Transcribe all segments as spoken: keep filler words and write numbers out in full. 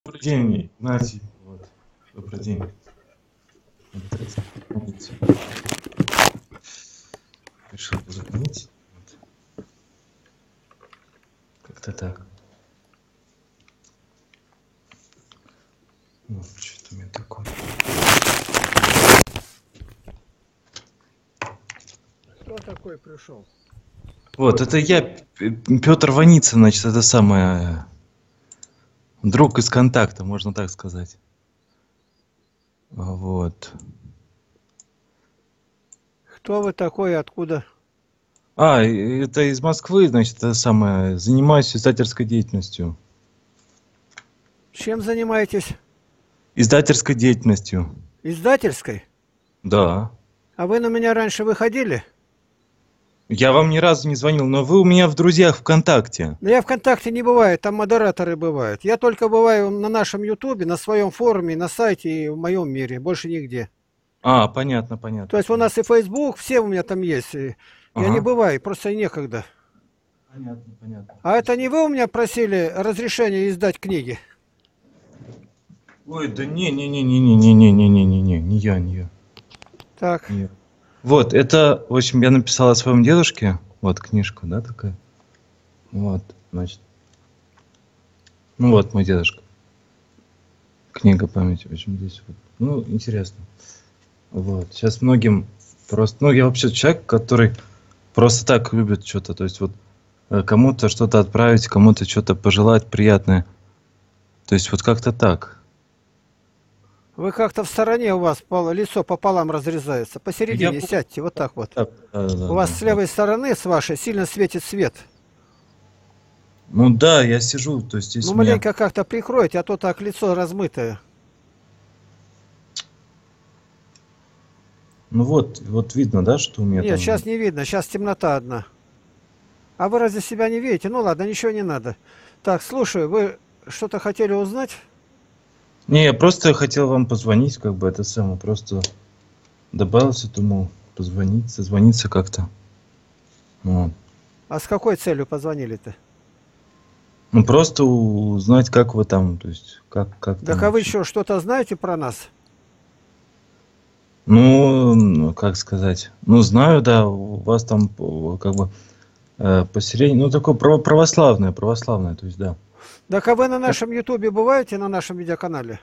Добрый день, Игнатий. Вот. Добрый день. Смотрите. Решил позвонить. Вот. Как-то так. Вот, что-то у меня такое. Кто такой пришел? Вот, это я, Петр Ваницын, значит, это самое... Друг из контакта, можно так сказать. Вот. Кто вы такой и откуда? А, это из Москвы, значит, это самое... Занимаюсь издательской деятельностью. Чем занимаетесь? Издательской деятельностью. Издательской? Да. А вы на меня раньше выходили? Я вам ни разу не звонил, но вы у меня в друзьях ВКонтакте. Но я ВКонтакте не бываю, там модераторы бывают. Я только бываю на нашем Ютубе, на своем форуме, на сайте и в моем мире, больше нигде. А, понятно, понятно. То есть у нас и Facebook, все у меня там есть. И Ага. Я не бываю, просто некогда. Понятно, понятно. А это не вы у меня просили разрешение издать книги? Ой, да не, не, не, не, не, не, не, не, не, не, не, не я, не я. Так. Не я. Вот, это, в общем, я написал о своем дедушке. Вот книжка, да, такая. Вот, значит. Ну вот мой дедушка. Книга памяти, в общем, здесь вот. Ну, интересно. Вот. Сейчас многим просто. Ну, я вообще человек, который просто так любит что-то. То есть, вот э, кому-то что-то отправить, кому-то что-то пожелать приятное. То есть, вот как-то так. Вы как-то в стороне у вас пол- лицо пополам разрезается. Посередине Я- сядьте, вот так вот. Так, да, да, У вас да, с да. левой стороны, с вашей, сильно светит свет. Ну да, я сижу, то есть здесь Ну, у меня... маленько как-то прикройте, а то так лицо размытое. Ну вот, вот видно, да, что у меня Нет, там... сейчас не видно, сейчас темнота одна. А вы разве себя не видите? Ну ладно, ничего не надо. Так, слушай, вы что-то хотели узнать? Не, я просто хотел вам позвонить, как бы это самое, просто добавился, думал, позвонить, созвониться как-то. Вот. А с какой целью позвонили-то? Ну просто узнать, как вы там, то есть, как, как Да там а вы вообще. еще что-то знаете про нас? Ну, ну, как сказать, ну знаю, да, у вас там э, как бы э, поселение, ну такое право- православное, православное, то есть, да. Да а вы на нашем ютубе бываете, на нашем видеоканале?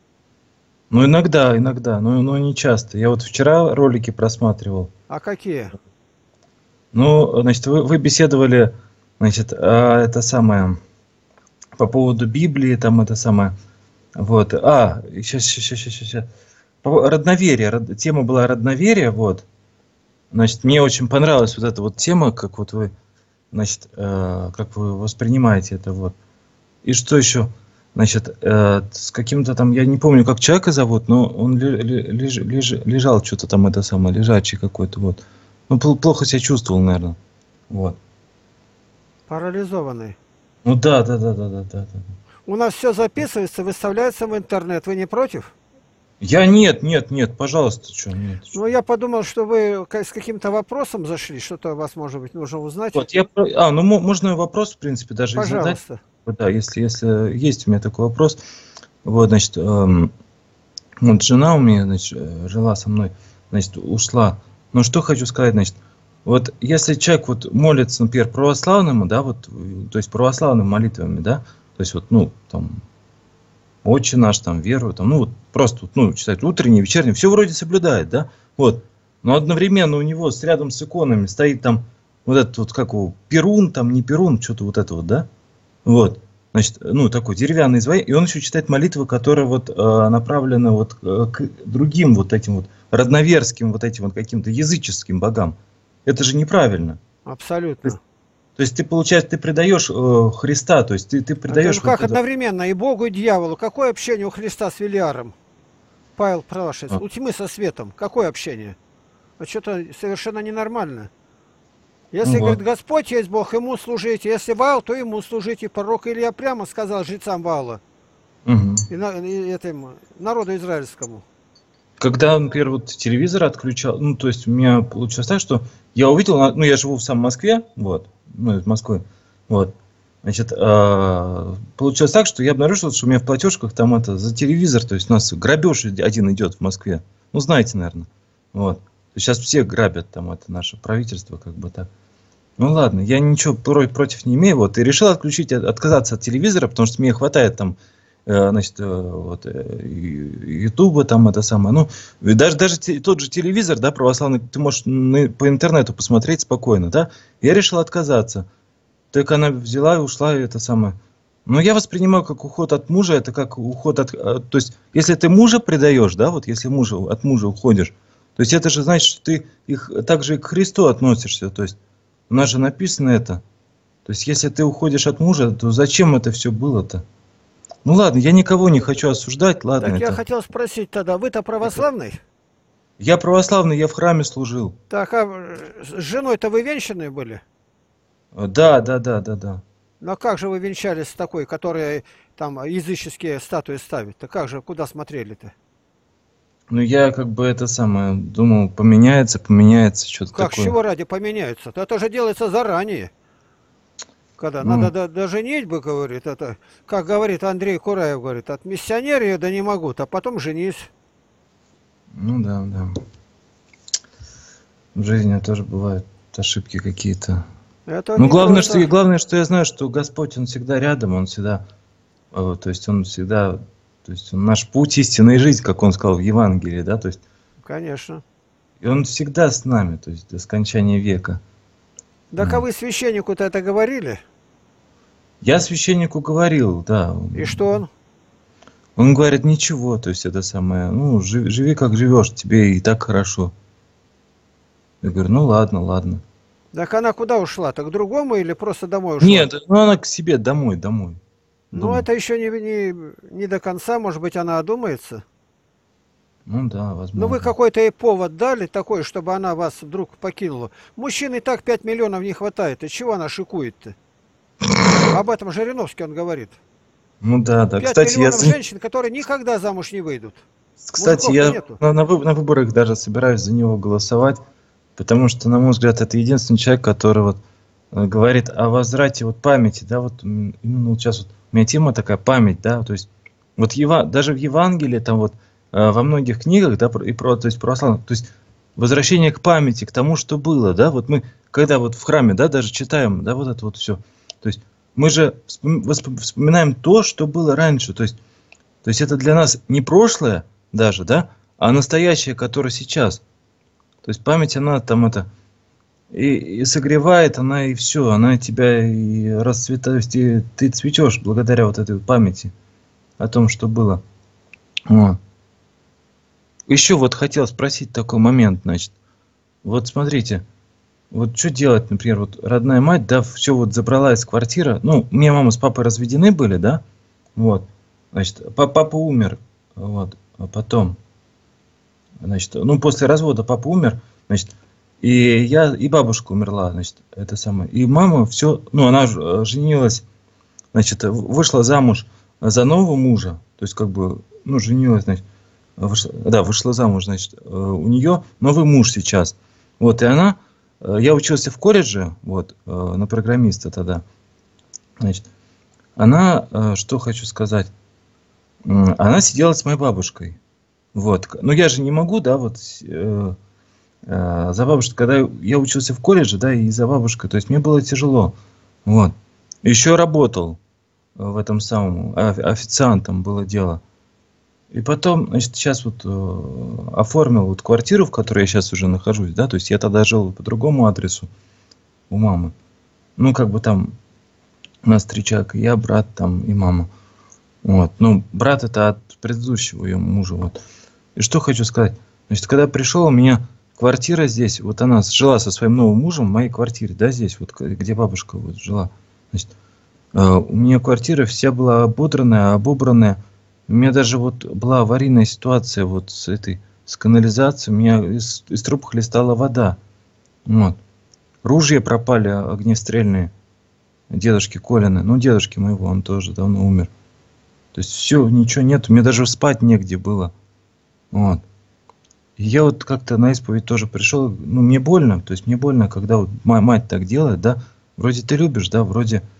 Ну иногда, иногда, но, но не часто. Я вот вчера ролики просматривал. А какие? Ну, значит, вы, вы беседовали, значит, а, это самое, по поводу Библии, там это самое, вот, а, сейчас, сейчас, сейчас, сейчас, родноверие, род- тема была родноверие, вот, значит, мне очень понравилась вот эта вот тема, как вот вы, значит, э, как вы воспринимаете это, вот, и что еще, значит, э, с каким-то там, я не помню, как человека зовут, но он ле- ле- леж- леж- лежал что-то там, это самое, лежачий какой-то, вот, ну, пл- плохо себя чувствовал, наверное, вот. Парализованный. Ну да, да, да, да, да, да, да. У нас все записывается, выставляется в интернет. Вы не против? Я нет, нет, нет, пожалуйста, что, нет. чё. Ну, я подумал, что вы ка- с каким-то вопросом зашли, что-то у вас, может быть, нужно узнать. Вот я, про- а, ну мо- можно вопрос, в принципе, даже и задать. Пожалуйста. Вот, да, если, если есть у меня такой вопрос. Вот, значит, эм, вот жена у меня, значит, э, жила со мной, значит, ушла. Ну, что хочу сказать, значит, вот если человек вот молится, например, православному, да, вот, э, то есть православными молитвами, да, то есть вот, ну, там, Отче наш, там, веру, там, ну, вот просто, вот, ну, читать утреннее, вечернее, все вроде соблюдает, да, вот. Но одновременно у него с рядом с иконами стоит там вот этот вот, как его, Перун, там, не Перун, что-то вот это вот, да, вот. Значит, ну, такой деревянный изваяние, и он еще читает молитвы, которые вот э, направлены вот э, к другим вот этим вот родноверским вот этим вот каким-то языческим богам. Это же неправильно. Абсолютно. То есть ты, получается, ты предаешь э, Христа, то есть ты, ты А ты, предаешь... ну как вот это- одновременно и Богу, и дьяволу? Какое общение у Христа с Велиаром? Павел Пралашец. А. У тьмы со светом. Какое общение? А что-то совершенно ненормально. Если, Ну говорит, вот. Господь есть Бог, ему служите. Если Ваал, то ему служите. Пророк Илья прямо сказал жрецам Ваала Мгм. и, на- и этим, народу израильскому. Когда, например, вот телевизор отключал, ну, то есть у меня получилось так, что я увидел, на- ну, я живу в самом Москве, вот, ну, из Москвы, вот, Значит, а, получилось так, что я обнаружил, что у меня в платежках там это за телевизор, то есть у нас грабеж иди- один идет в Москве. Ну, знаете, наверное. Вот. Сейчас все грабят там это наше правительство, как бы так. Ну ладно, я ничего про- против не имею, вот, и решил отключить, от- отказаться от телевизора, потому что мне хватает там, э, значит, э, вот, э, и- Ютуба там это самое, ну, и даже, даже те- тот же телевизор, да, православный, ты можешь на- по интернету посмотреть спокойно, да, я решил отказаться, так она взяла и ушла, и это самое. Но я воспринимаю как уход от мужа, это как уход от, э, то есть, если ты мужа предаешь, да, вот, если мужа, от мужа уходишь, то есть, это же значит, что ты их также и к Христу относишься, то есть, у нас же написано это. То есть, если ты уходишь от мужа, то зачем это все было-то? Ну ладно, я никого не хочу осуждать, ладно Так я это. хотел спросить тогда, вы-то это- православный? Я православный, я в храме служил. Так, а э, с женой-то вы венчанные были? Э, Да, да, да, да, да. Но как же вы венчались с такой, которая там языческие статуи ставит? То как же, куда смотрели-то? Ну я как бы это самое, думал, поменяется, поменяется, что-то Как, с такое. чего ради поменяются? То это же делается заранее. Когда надо Ну, до, до женитьбы, говорит, это, как говорит Андрей Кураев, говорит, от миссионера я да не могу, а потом женись. ну да, да. В жизни тоже бывают ошибки какие-то. Это Ну не главное, что, и просто, главное, что я знаю, что Господь, Он всегда рядом, Он всегда, э, то есть Он всегда, то есть Он наш путь, истина и жизнь, как Он сказал в Евангелии, да, то есть конечно. и Он всегда с нами, то есть до скончания века. Да а Вот. вы священнику-то это говорили? Я священнику говорил, да. И Он, что он? он говорит, ничего, то есть это самое, ну, живи, живи как живешь, тебе и так хорошо. Я говорю, ну ладно, ладно. Так она куда ушла? Так к другому или просто домой ушла? Нет, ну она к себе домой, домой. Ну, Домой. это еще не, не, не до конца, может быть, она одумается. Ну да, Ну, вы возможно. какой-то ей повод дали такой, чтобы она вас вдруг покинула. Мужчин и так пять миллионов не хватает. И чего она шикует-то? Об этом Жириновский он говорит. Ну да, да. Пять Кстати, я, миллионов за- женщин, которые никогда замуж не выйдут. кстати, Мужиков-то я нету. на, на вы- на выборах даже собираюсь за него голосовать, потому что, на мой взгляд, это единственный человек, который вот э, говорит о возврате вот памяти, да, вот м, именно вот сейчас вот у меня тема такая память, да, то есть вот Ева, даже в Евангелии там вот э, во многих книгах, да, про- и про, то есть православных, то есть возвращение к памяти, к тому, что было, да, вот мы когда вот в храме, да, даже читаем, да, вот это вот все, то есть мы же вспом- восп- вспоминаем то, что было раньше, то есть то есть это для нас не прошлое даже, да, а настоящее, которое сейчас. То есть память, она там это и, и согревает, она и все, она тебя и расцветает, и ты цветешь благодаря вот этой памяти о том, что было. Вот. Еще вот хотел спросить такой момент, значит. Вот смотрите, вот что делать, например, вот родная мать, да, все вот забрала из квартиры. Ну, у меня мама с папой разведены были, да, вот. Значит, па- папа умер, вот, а потом, значит, ну, после развода папа умер, значит, и я, и бабушка умерла, значит, это самое. И мама все, ну, она ж- э, женилась, значит, в- вышла замуж за нового мужа, то есть, как бы, ну, женилась, значит, вышла, да, вышла замуж, значит, э, у нее новый муж сейчас. Вот, и она, э, я учился в колледже, вот, э, на программиста тогда, значит, она, э, что хочу сказать, м, она сидела с моей бабушкой. Вот. к- Но я же не могу, да, вот с- э, э, за бабушкой, когда я учился в колледже, да, и за бабушкой, то есть мне было тяжело. Вот. Еще работал э, в этом самом, оф- официантом было дело. И потом, значит, сейчас вот э, оформил вот квартиру, в которой я сейчас уже нахожусь, да, то есть я тогда жил по другому адресу у мамы. Ну, как бы там у нас три человека, я, брат там и мама. Вот. Ну, брат это от предыдущего ее мужа. Вот. И что хочу сказать. Значит, когда пришел, у меня квартира здесь, вот она жила со своим новым мужем в моей квартире, да, здесь, вот к- где бабушка вот жила. Значит, э, у меня квартира вся была ободранная, обобранная. У меня даже вот была аварийная ситуация вот с этой, с канализацией. У меня из, из труб хлестала вода. Вот. Ружья пропали огнестрельные. Дедушки Колины. Ну, дедушки моего, он тоже давно умер. То есть все, ничего нет, мне даже спать негде было. Вот. И я вот как-то на исповедь тоже пришел, ну мне больно, то есть мне больно, когда вот ма- мать так делает, да, вроде ты любишь, да, вроде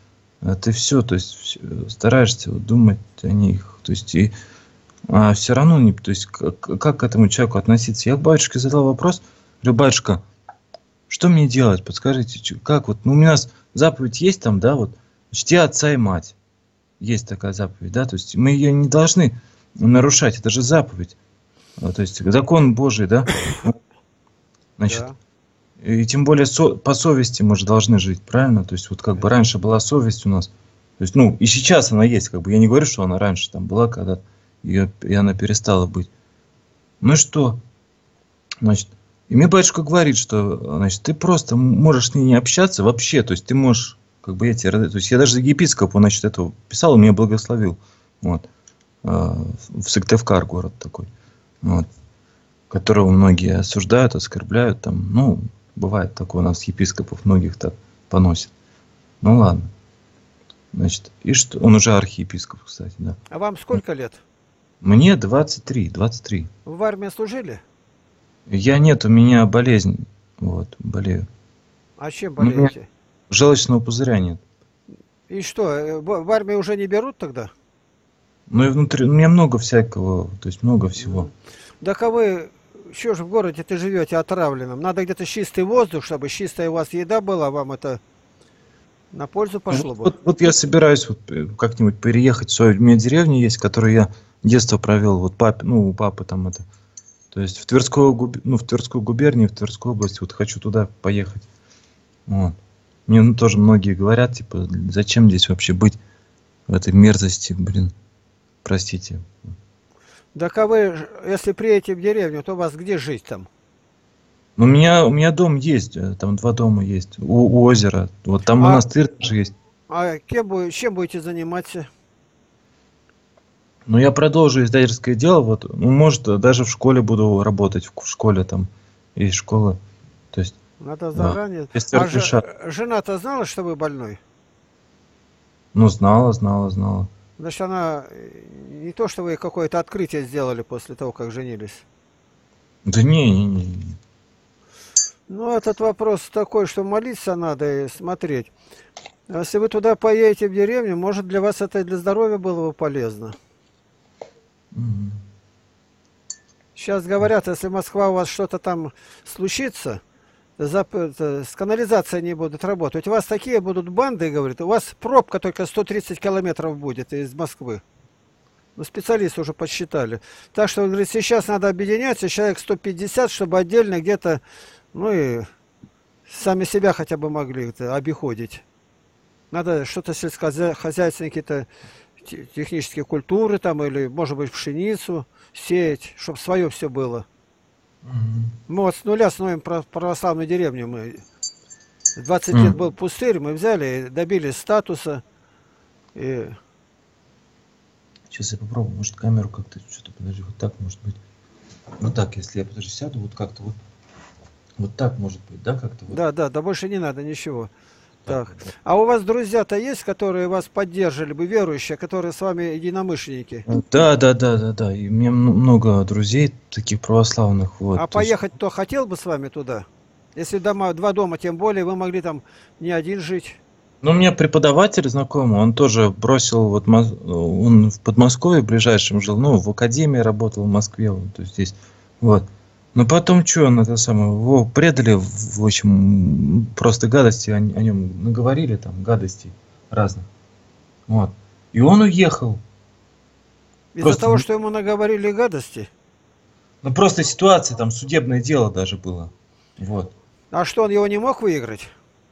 А ты все, то есть всё стараешься вот думать о них. То есть и а все равно не, то есть как, как к этому человеку относиться? Я к батюшке задал вопрос, говорю, батюшка, что мне делать? Подскажите, чё- как вот, ну у нас заповедь есть там, да, вот, чти отца и мать. Есть такая заповедь, да, то есть мы ее не должны нарушать, это же заповедь. А, То есть закон Божий, да, ну, значит, Да. и тем более со- по совести мы же должны жить, правильно? То есть вот как бы раньше была совесть у нас, то есть, ну, и сейчас она есть, как бы, я не говорю, что она раньше там была, когда ее, и она перестала быть. Ну и что? Значит, и мне батюшка говорит, что, значит, ты просто можешь с ней не общаться вообще, то есть ты можешь, как бы, я тебе, то есть я даже епископу, значит, этого писал, он меня благословил, вот, а, в Сыктывкар город такой, вот, которого многие осуждают, оскорбляют, там, ну, бывает такое, у нас епископов многих так поносит. Ну ладно, значит, и что, он уже архиепископ, кстати, да. А вам сколько лет? Мне двадцать три, двадцать три. Вы в армии служили? Я нет, у меня болезнь, вот, болею. А чем Ну, у меня болеете? желчного пузыря нет. И что, э, в в армии уже не берут тогда? Ну и внутри, у меня много всякого, то есть много всего. Мгм. Так а вы, что же в городе-то живете отравленном? Надо где-то чистый воздух, чтобы чистая у вас еда была, вам это на пользу Ну, пошло Вот, бы. вот, вот я собираюсь вот э, как-нибудь переехать в свою, у меня деревня есть, в которой я детство провел, вот папе, ну, у папы там это, то есть в Тверскую, губ- ну, в Тверскую губернию, в Тверскую область, вот хочу туда поехать. Вот. Мне ну, тоже многие говорят, типа, зачем здесь вообще быть в этой мерзости, блин, простите. Так а вы, ж- если приедете в деревню, то у вас где жить там? Но у меня, у меня дом есть, э, там два дома есть, у, у озера, вот там А, монастырь тоже есть. а кем вы, чем будете заниматься? Но я продолжу издательское дело, вот, ну, может, э, даже в школе буду работать, в ку- в школе там, есть школа, то есть, Надо а, заранее. если А же- разрешат. э, жена-то знала, что вы больной? Ну, знала, знала, знала. Значит, она э, не то, что вы какое-то открытие сделали после того, как женились. Да не, не, не, не. Ну, этот вопрос такой, что молиться надо и смотреть. А если вы туда поедете в деревню, может для вас это и для здоровья было бы полезно. Мгм. Сейчас говорят, если Москва у вас что-то там случится, зап- это, с канализацией не будут работать. У вас такие будут банды, говорит, у вас пробка только сто тридцать километров будет из Москвы. Ну, специалисты уже подсчитали. Так что, говорит, сейчас надо объединяться, человек сто пятьдесят, чтобы отдельно где-то, ну и сами себя хотя бы могли это обиходить. Надо что-то сельскохозяйственные какие-то те- технические культуры там, или, может быть, пшеницу сеять, чтобы свое все было. Мгм. Мы вот с нуля становим про- православную деревню. Мы двадцать лет Мгм. был пустырь, мы взяли и добились статуса. И Сейчас я попробую, может камеру как-то, что-то, подожди, вот так может быть. Вот так, если я, подожди, сяду, вот как-то вот, вот так может быть, да, как-то вот да, да, да больше не надо ничего. так Так. вот. Да. А у вас друзья-то есть, которые вас поддерживали бы, верующие, которые с вами единомышленники? Да, да, да, да, да. И у меня м- много друзей таких православных, вот. А То есть, поехать кто хотел бы с вами туда? Если дома, два дома, тем более, вы могли там не один жить. ну, у меня преподаватель знакомый, он тоже бросил, вот, Мос- он в Подмосковье ближайшем жил, ну, в академии работал в Москве, вот, то есть здесь, вот. Но потом что, он это самое, его предали, в в общем, м, просто гадости о, о нем наговорили, там, гадостей разных, вот. И он уехал. Из-за Просто, того, ну, что ему наговорили гадости. ну, просто ситуация, там, судебное дело даже было, вот. А что, он его не мог выиграть?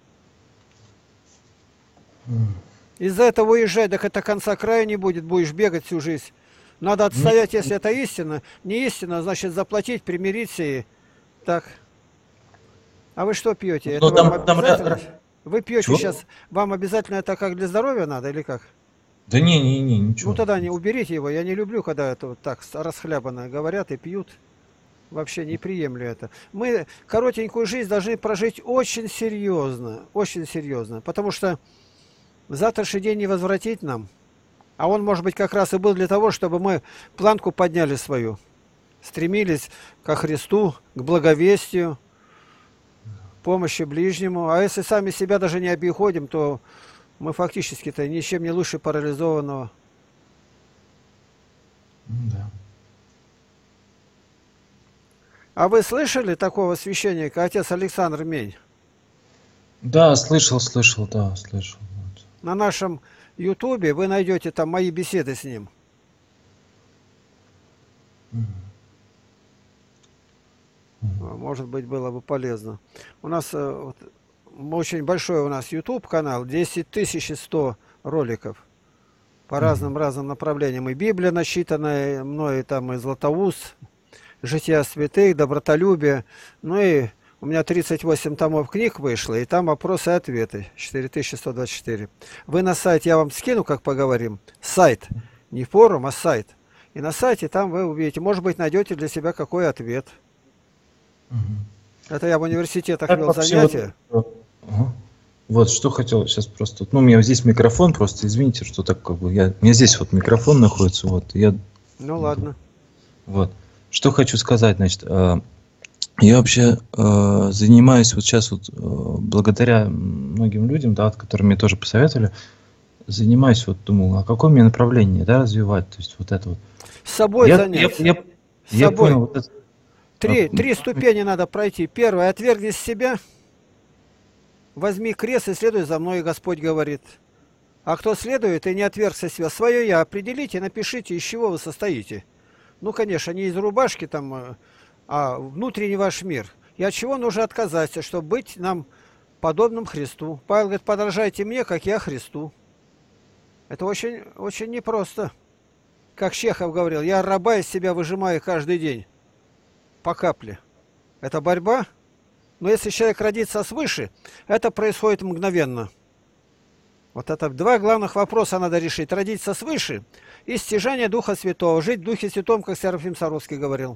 М. Из-за этого уезжать, так это конца края не будет, будешь бегать всю жизнь. Надо отстоять, если это истина. Не истина, значит заплатить, примириться и так. А вы что пьете? Ну, Это вам там, там, ра- обязательно? ра- Вы пьете чего? сейчас, вам обязательно это как для здоровья надо или как? Да не, не, не, Ну ничего. тогда не уберите его. Я не люблю, когда это вот так расхлябанно говорят и пьют. Вообще не приемлю это. Мы коротенькую жизнь должны прожить очень серьезно. Очень серьезно. Потому что завтрашний день не возвратить нам. А он, может быть, как раз и был для того, чтобы мы планку подняли свою. Стремились ко Христу, к благовестию, помощи ближнему. А если сами себя даже не обиходим, то Мы фактически-то ничем не лучше парализованного. Ну да. А вы слышали такого священника, отец Александр Мень? Да, слышал, слышал, да, слышал. Вот. На нашем ютубе вы найдете там мои беседы с ним. Мгм. Мгм. Может быть, было бы полезно. У нас э, вот, очень большой у нас YouTube канал, десять тысяч сто роликов по Мгм. разным разным направлениям. И Библия насчитанная мной, там и Златоуст, Жития святых, добротолюбие. Ну и у меня тридцать восемь томов книг вышло, и там вопросы и ответы. четыре тысячи сто двадцать четыре. Вы на сайте, я вам скину, как поговорим. Сайт. Не форум, а сайт. И на сайте там вы увидите, может быть, найдете для себя какой ответ. Мгм. Это я в университетах Как вел вообще вот, занятия. ага. Вот что хотел сейчас просто. Ну, у меня здесь микрофон, просто извините, что так как бы я. У меня здесь вот микрофон находится, вот. Я Ну ладно. вот. Что хочу сказать, значит, э, я вообще э, занимаюсь вот сейчас вот э, благодаря многим людям, да, от которых мне тоже посоветовали, занимаюсь вот, думал, а какое мне направление, да, развивать, то есть вот это вот. С собой Я, я, занять. я, С я собой. понял вот это. Три, а, три ступени надо пройти. Первое, отвергнись себя, возьми крест и следуй за мной, Господь говорит. А кто следует и не отвергся себя, свое я определите, напишите, из чего вы состоите. Ну, конечно, не из рубашки там, э, а внутренний ваш мир. И от чего нужно отказаться, чтобы быть нам подобным Христу. Павел говорит, подражайте мне, как я Христу. Это очень, очень непросто. Как Чехов говорил, я раба из себя выжимаю каждый день. По капле. Это борьба. Но если человек родится свыше, это происходит мгновенно. Вот это два главных вопроса надо решить. Родиться свыше и стяжание Духа Святого. Жить в Духе Святом, как Серафим Саровский говорил.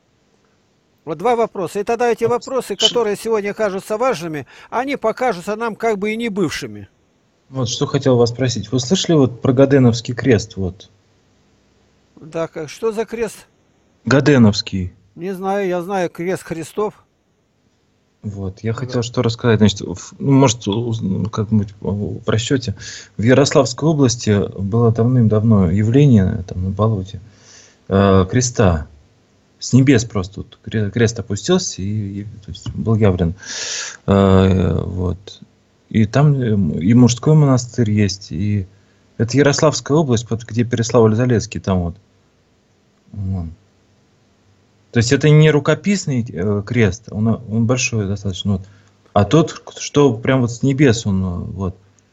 Вот два вопроса. И тогда эти вопросы, которые сегодня кажутся важными, они покажутся нам как бы и не бывшими. Вот что хотел вас спросить. Вы слышали вот про Гаденовский крест? Вот. Так, что за крест? Гаденовский. Не знаю, я знаю крест Христов. Вот, я хотел что рассказать. Значит, в- ну, может, уз- ну, как-нибудь в в расчете. В Ярославской области было давным-давно явление, там, на болоте, э, креста. С небес просто вот кре- крест опустился и, и, то есть, был явлен. Э, вот. И там э, и мужской монастырь есть, и это Ярославская область, под- где Переславль-Залесский, там вот. Вон. То есть это не рукописный э, крест, он, он большой достаточно. Вот. А тот, что прям вот с небес он, э, вот.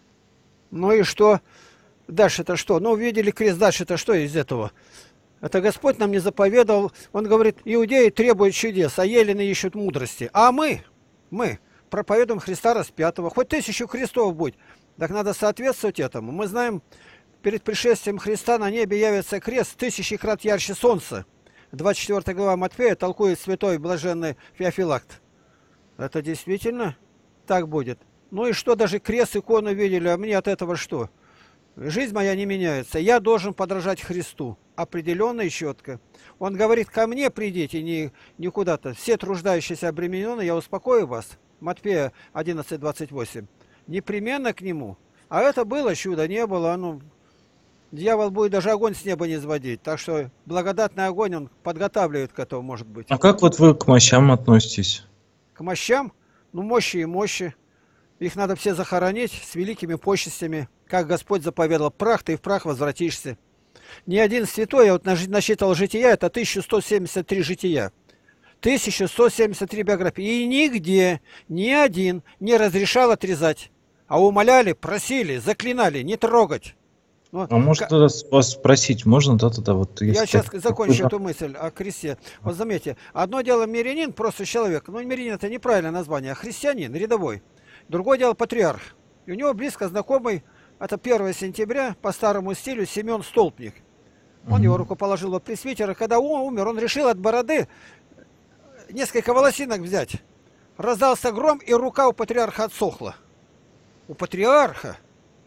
Ну и что? Дальше-то что? Ну, увидели крест, дальше-то что из этого? Это Господь нам не заповедовал. Он говорит, иудеи требуют чудес, а елены ищут мудрости. А мы, мы проповедуем Христа распятого. Хоть тысячу крестов будь. Так надо соответствовать этому. Мы знаем, перед пришествием Христа на небе явится крест тысячи крат ярче солнца. двадцать четвёртая глава Матфея толкует святой блаженный Феофилакт. Это действительно так будет. Ну и что, даже крест, икону видели, а мне от этого что? Жизнь моя не меняется. Я должен подражать Христу. Определенно и четко. Он говорит, ко мне придите, не, не куда-то. Все труждающиеся обремененные, я успокою вас. Матфея одиннадцать двадцать восемь. Непременно к нему. А это было чудо, не было. Ну, дьявол будет даже огонь с неба не сводить. Так что благодатный огонь он подготавливает к этому, может быть. А как вот вы к мощам относитесь? К мощам? Ну, мощи и мощи. Их надо все захоронить с великими почестями. Как Господь заповедал, прах ты и в прах возвратишься. Ни один святой, я вот наж- насчитал жития, это тысяча сто семьдесят три жития. тысяча сто семьдесят три биографии. И нигде ни один не разрешал отрезать. А умоляли, просили, заклинали не трогать. Ну, А может ка- тогда с- вас спросить, можно да, тогда вот если Я сейчас так- закончу эту мысль о кресте. Вот заметьте, одно дело мирянин, просто человек. Ну, мирянин это неправильное название, а христианин, рядовой. Другое дело патриарх. И у него близко знакомый, это первое сентября, по старому стилю, Семен Столпник. Он Мгм. его руку положил во пресвитера. Когда он умер, он решил от бороды несколько волосинок взять. Раздался гром, и рука у патриарха отсохла. У патриарха.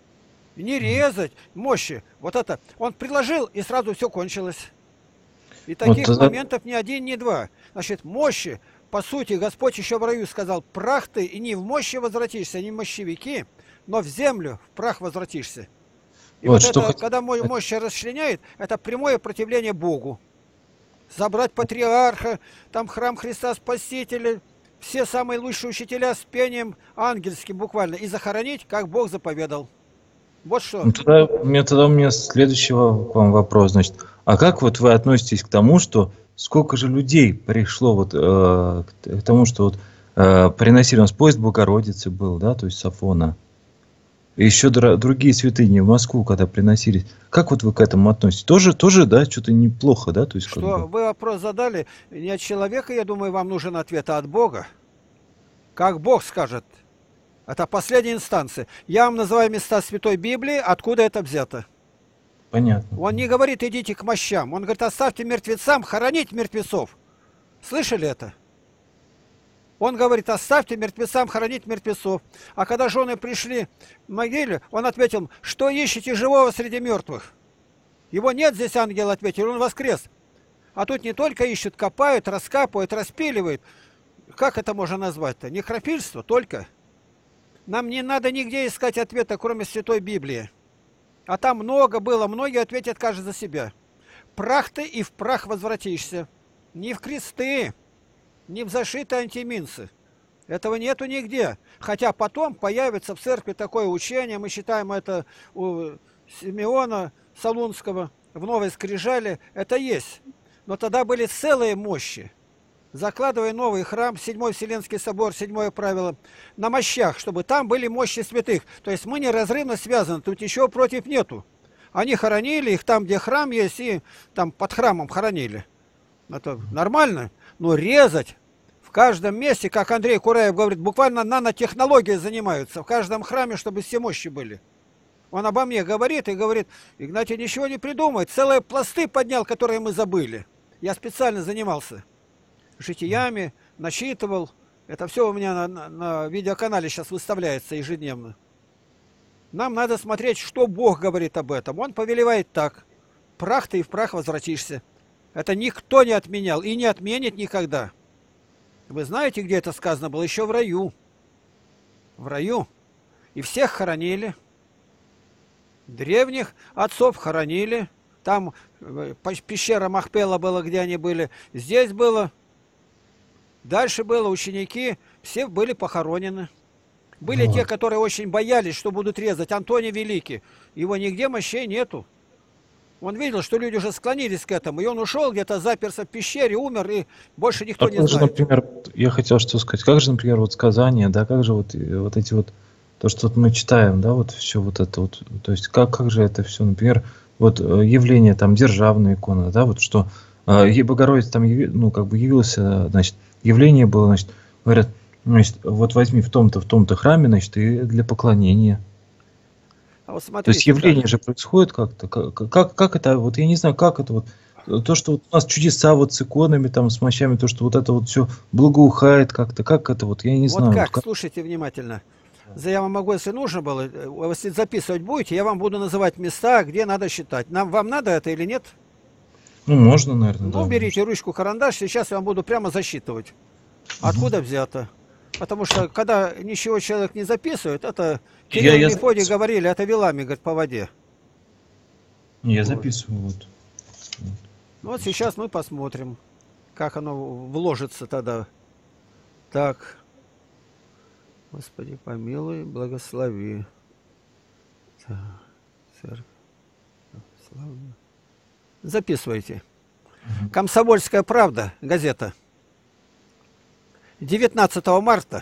Не резать, мощи. Вот это. Он приложил, и сразу все кончилось. И таких тогда- моментов ни один, ни два. Значит, мощи, по сути, Господь еще в раю сказал, прах ты, и не в мощи возвратишься, не в мощевики, но в землю, в прах возвратишься. И Вот вот что это, хотел когда мой сказать. мощь расчленяет, это прямое противление Богу. Забрать патриарха, там храм Христа Спасителя, все самые лучшие учителя с пением ангельским буквально, и захоронить, как Бог заповедал. Вот что. Ну, тогда, у меня, тогда у меня следующий во- к вам вопрос, значит, а как вот вы относитесь к тому, что сколько же людей пришло вот э, к т- к тому, что вот э, приносили у нас поезд Богородицы был, да, то есть с Афона, и еще дра- другие святыни в Москву, когда приносились. Как вот вы к этому относитесь? Тоже, тоже, да, что-то неплохо, да, то есть как Что бы. вы вопрос задали не от человека, я думаю, вам нужен ответ, а от Бога. Как Бог скажет. Это последняя инстанция. Я вам называю места Святой Библии, откуда это взято. Понятно. Он не говорит, идите к мощам. Он говорит, оставьте мертвецам хоронить мертвецов. Слышали это? Он говорит, оставьте мертвецам хоронить мертвецов. А когда жены пришли в могиле, он ответил, что ищете живого среди мертвых? Его нет здесь, ангел ответил, он воскрес. А тут не только ищут, копают, раскапывают, распиливают. Как это можно назвать-то? Некрофильство только. Нам не надо нигде искать ответа, кроме Святой Библии. А там много было, многие ответят каждый за себя. Прах ты и в прах возвратишься. Не в кресты, не в зашитые антиминцы. Этого нету нигде. Хотя потом появится в церкви такое учение, мы считаем это у Симеона Солунского в Новой Скрижали, это есть. Но тогда были целые мощи. Закладывая новый храм, Седьмой Вселенский собор, седьмое правило, на мощах, чтобы там были мощи святых. То есть мы неразрывно связаны, тут еще против нету. Они хоронили их там, где храм есть, и там под храмом хоронили. Это нормально, но резать в каждом месте, как Андрей Кураев говорит, буквально нанотехнологии занимаются, в каждом храме, чтобы все мощи были. Он обо мне говорит и говорит, Игнатий ничего не придумает, целые пласты поднял, которые мы забыли. Я специально занимался житиями, насчитывал. Это все у меня на, на, на видеоканале сейчас выставляется ежедневно. Нам надо смотреть, что Бог говорит об этом. Он повелевает так. Прах ты и в прах возвратишься. Это никто не отменял и не отменит никогда. Вы знаете, где это сказано было? Еще в раю. В раю. И всех хоронили. Древних отцов хоронили. Там пещера Махпела была, где они были. Здесь было. Дальше было ученики, все были похоронены. Были Вот. те, которые очень боялись, что будут резать. Антоний Великий. Его нигде мощей нету. Он видел, что люди уже склонились к этому. И он ушел где-то, заперся в пещере, умер, и больше никто А не как же, знает. например, вот я хотел что сказать, как же, например, вот сказания, да, как же вот, э, вот эти вот, то, что вот мы читаем, да, вот все вот это вот, то есть как, как же это все, например, вот э, явление там державной иконы, да, вот что э, ей Богородица там, яви- ну, как бы явился, значит, явление было, значит, говорят, значит, вот возьми в том-то, в том-то храме, значит, и для поклонения. А вот То есть смотрите, явление как. же происходит как-то, как, как, как это, вот я не знаю, как это вот, э, то, что вот у нас чудеса вот с иконами, там, с мощами, то, что вот это вот все благоухает как-то, как это вот, я не Вот знаю. Вот как, как- слушайте внимательно. За я вам могу, если нужно было, э, если записывать будете, я вам буду называть места, где надо считать. Нам, вам надо это или нет? ну, можно, наверное, Ну, да. берите ручку, карандаш, сейчас я вам буду прямо засчитывать. Откуда взято? Потому что, когда ничего человек не записывает, это Кирилл Я, и я, Мефодий записываю. говорили, это велами, говорит, по воде. Я Вот. записываю, вот. Ну, вот сейчас мы посмотрим, как оно вложится тогда. Так. Господи, помилуй, благослови. Так, церковь. Славно. Записывайте. «Комсомольская правда», газета. девятнадцатого марта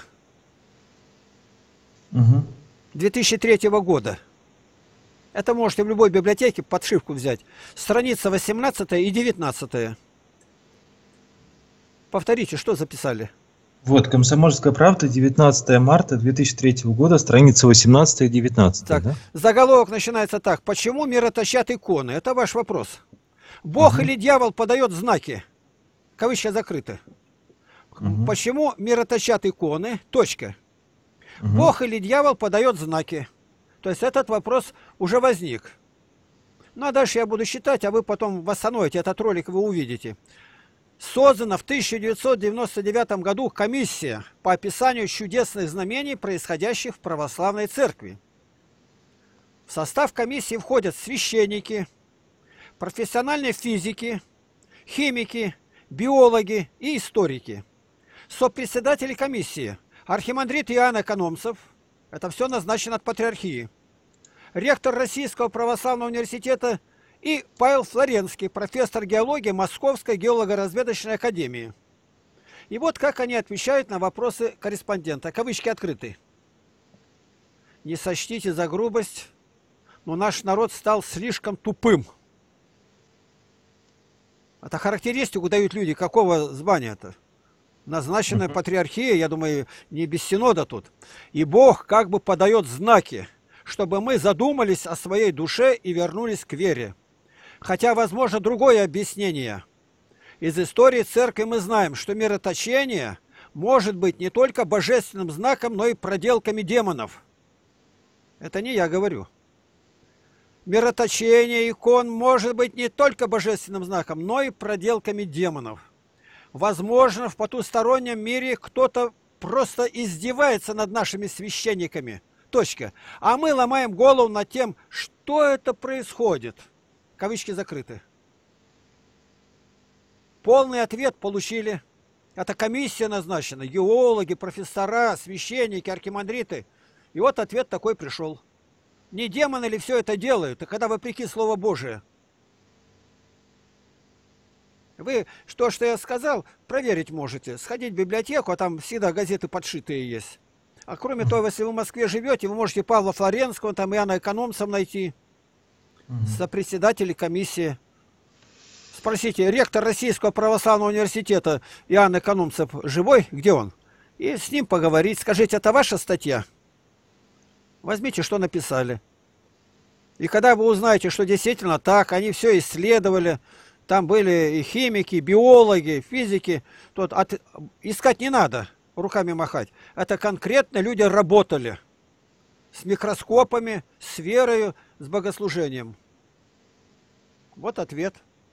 Мгм. две тысячи третьего года. Это можете в любой библиотеке подшивку взять. Страница восемнадцатая и девятнадцатая. Повторите, что записали? Вот, «Комсомольская правда», девятнадцатое марта две тысячи третьего года, страница восемнадцатая и девятнадцатая, Так, да? заголовок начинается так. Почему мироточат иконы? Это ваш вопрос. Бог Мгм. или дьявол подает знаки? Кавычки закрыты. Мгм. Почему мироточат иконы? Точка. Мгм. Бог или дьявол подает знаки? То есть этот вопрос уже возник. Ну а дальше я буду считать, а вы потом восстановите этот ролик, вы увидите. Создана в тысяча девятьсот девяносто девятом году комиссия по описанию чудесных знамений, происходящих в православной церкви. В состав комиссии входят священники, профессиональные физики, химики, биологи и историки. Сопредседатели комиссии архимандрит Иоанн Экономцев, это все назначено от патриархии, ректор Российского православного университета и Павел Флоренский, профессор геологии Московской геолого-разведочной академии. И вот как они отвечают на вопросы корреспондента. Кавычки открыты. Не сочтите за грубость, но наш народ стал слишком тупым. Это характеристику дают люди какого звания-то? Назначенная патриархия, я думаю, не без синода тут. И Бог как бы подает знаки, чтобы мы задумались о своей душе и вернулись к вере. Хотя, возможно, другое объяснение. Из истории церкви мы знаем, что мироточение может быть не только божественным знаком, но и проделками демонов. Это не я говорю. Мироточение икон может быть не только божественным знаком, но и проделками демонов. Возможно, в потустороннем мире кто-то просто издевается над нашими священниками. Точка. А мы ломаем голову над тем, что это происходит. Кавычки закрыты. Полный ответ получили. Это комиссия назначена. Геологи, профессора, священники, архимандриты. И вот ответ такой пришел. Не демоны ли все это делают, а когда вопреки Слову Божие? Вы что, что я сказал, проверить можете. Сходить в библиотеку, а там всегда газеты подшитые есть. А кроме того, если вы в Москве живете, вы можете Павла Флоренского, там Иоанна Экономцев найти. Сопредседателей комиссии. Спросите, ректор Российского православного университета Иоанн Экономцев живой? Где он? И с ним поговорить. Скажите, это ваша статья? Возьмите, что написали. И когда вы узнаете, что действительно так, они все исследовали, там были и химики, и биологи, физики, то от... искать не надо, руками махать. Это конкретно люди работали с микроскопами, с верою, с богослужением. Вот ответ.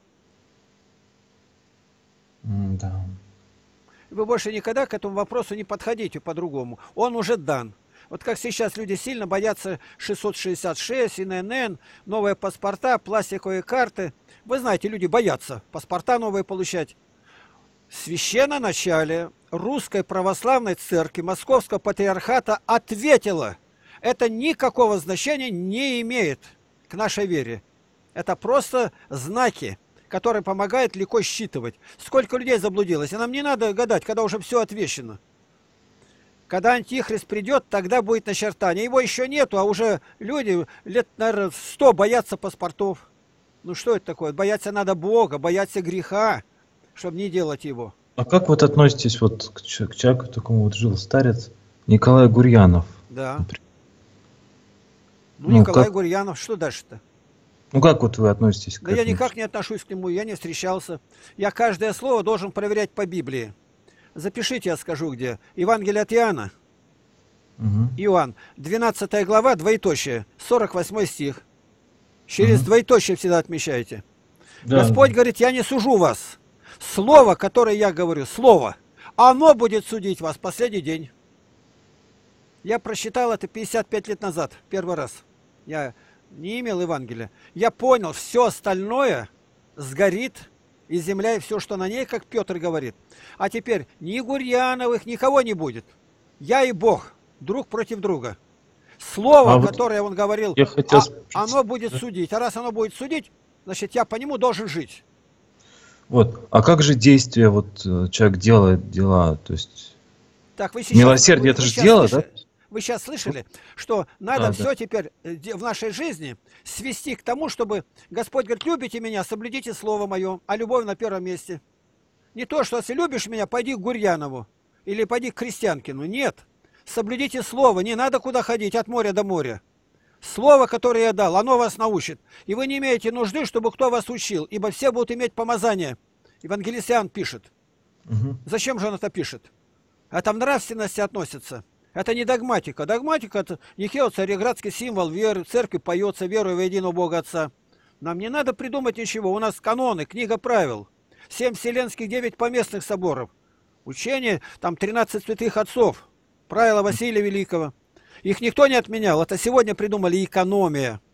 Да. Вы больше никогда к этому вопросу не подходите по-другому. Он уже дан. Вот как сейчас люди сильно боятся шестьсот шестьдесят шесть, эн эн эн, новые паспорта, пластиковые карты. Вы знаете, люди боятся паспорта новые получать. В священноначале Русской Православной Церкви Московского Патриархата ответила, это никакого значения не имеет к нашей вере. Это просто знаки, которые помогают легко считывать. Сколько людей заблудилось. И нам не надо гадать, когда уже все отвещено. Когда Антихрист придет, тогда будет начертание. Его еще нету, а уже люди лет, наверное, сто боятся паспортов. Ну что это такое? Бояться надо Бога, бояться греха, чтобы не делать его. А как вот относитесь вот к, ч- к человеку, такому вот жил старец, Николай Гурьянов? Да. Например. Ну, Ну, Николай как- Гурьянов, что дальше-то? Ну как вот вы относитесь к Да я этому? никак не отношусь к нему, я не встречался. Я каждое слово должен проверять по Библии. Запишите, я скажу где. Евангелие от Иоанна. Мгм. Иоанн, двенадцатая глава, двоеточие, сорок восьмой стих. Через Мгм. двоеточие всегда отмечайте. Да, Господь да. говорит, я не сужу вас. Слово, которое я говорю, слово, оно будет судить вас в последний день. Я прочитал это пятьдесят пять лет назад, первый раз. Я не имел Евангелия. Я понял, все остальное сгорит, и земля, и все, что на ней, как Петр говорит. А теперь ни Гурьяновых, никого не будет. Я и Бог, друг против друга. Слово, А вот которое он говорил, я хотел а- спросить, оно будет да. судить. А раз оно будет судить, значит, я по нему должен жить. Вот, а как же действие, вот э, человек делает дела, то есть Так, вы сейчас, милосердие вы- это вы же сейчас дело, да? слышали- Вы сейчас слышали, что надо Да, все да. теперь э, де- в нашей жизни свести к тому, чтобы Господь говорит, любите меня, соблюдите слово мое, а любовь на первом месте. Не то, что если любишь меня, пойди к Гурьянову или пойди к Крестьянкину. Нет. Соблюдите слово, не надо куда ходить, от моря до моря. Слово, которое я дал, оно вас научит. И вы не имеете нужды, чтобы кто вас учил, ибо все будут иметь помазание. Евангелист Иоанн пишет. Мгм. Зачем же он это пишет? Это в нравственности относится. Это не догматика. Догматика – это Никео, цареградский символ веры. В церкви поется верой во единого Бога Отца. Нам не надо придумать ничего. У нас каноны, книга правил. Семь вселенских, девять поместных соборов. Учение, там тринадцать святых отцов. Правила Василия Великого. Их никто не отменял. Это сегодня придумали экономия.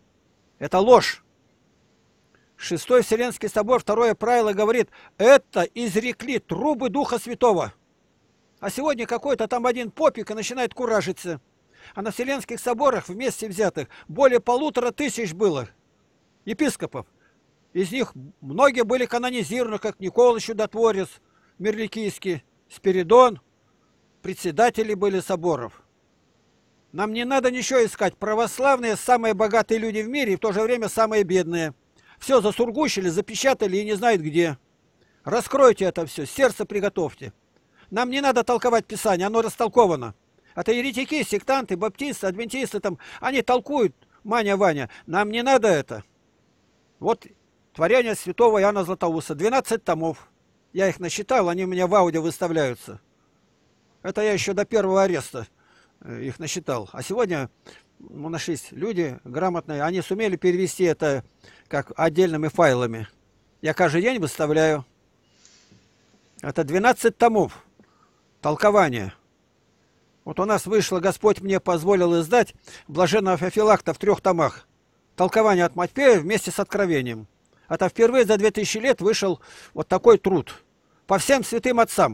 Это ложь. Шестой Вселенский собор, второе правило говорит, это изрекли трубы Духа Святого. А сегодня какой-то там один попик и начинает куражиться. А на Вселенских соборах вместе взятых более полутора тысяч было епископов. Из них многие были канонизированы, как Никола Чудотворец, Мирликийский, Спиридон. Председатели были соборов. Нам не надо ничего искать. Православные самые богатые люди в мире и в то же время самые бедные. Все засургущили, запечатали и не знают где. Раскройте это все, сердце приготовьте. Нам не надо толковать Писание, оно растолковано. Это еретики, сектанты, баптисты, адвентисты, там, они толкуют, Маня-Ваня. Нам не надо это. Вот творение святого Иоанна Златоуста, двенадцать томов. Я их насчитал, они у меня в аудио выставляются. Это я еще до первого ареста их насчитал. А сегодня ну, нашлись люди грамотные, они сумели перевести это как отдельными файлами. Я каждый день выставляю. Это двенадцать томов толкования. Вот у нас вышло, Господь мне позволил издать Блаженного Феофилакта в трех томах. Толкование от Матфея вместе с Откровением. Это впервые за две тысячи лет вышел вот такой труд. По всем святым отцам.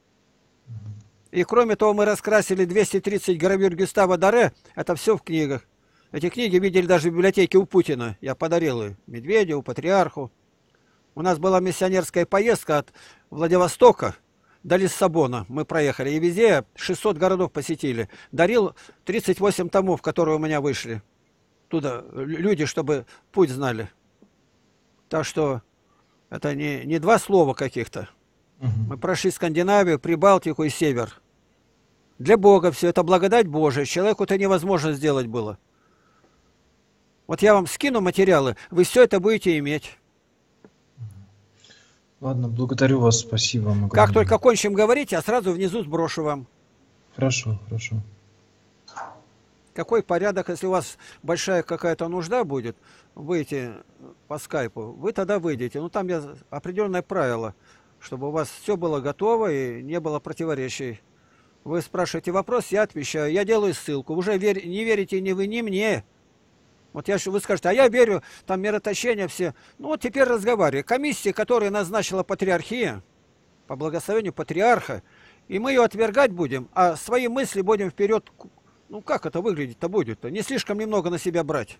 И кроме того, мы раскрасили двести тридцать гравюр Гюстава Доре. Это все в книгах. Эти книги видели даже в библиотеке у Путина. Я подарил их Медведеву, Патриарху. У нас была миссионерская поездка от Владивостока до Лиссабона. Мы проехали. И везде шестьсот городов посетили. Дарил тридцать восемь томов, которые у меня вышли. Туда люди, чтобы путь знали. Так что это не, не два слова каких-то. Угу. Мы прошли Скандинавию, Прибалтику и Север. Для Бога все это благодать Божия. Человеку это невозможно сделать было. Вот я вам скину материалы, вы все это будете иметь. Ладно, благодарю вас, спасибо вам огромное. Как только кончим говорить, я сразу внизу сброшу вам. Хорошо, хорошо. Какой порядок, если у вас большая какая-то нужда будет, выйти по скайпу, вы тогда выйдете. Ну там я определенное правило, чтобы у вас все было готово и не было противоречий. Вы спрашиваете вопрос, я отвечаю, я делаю ссылку. Уже вер... не верите ни вы, ни мне. Вот я, вы скажете, а я верю, там мироточение все. Ну вот теперь разговариваю. Комиссия, которая назначила патриархия, по благословению патриарха, и мы ее отвергать будем, а свои мысли будем вперед. Ну как это выглядеть-то будет-то? Не слишком немного на себя брать.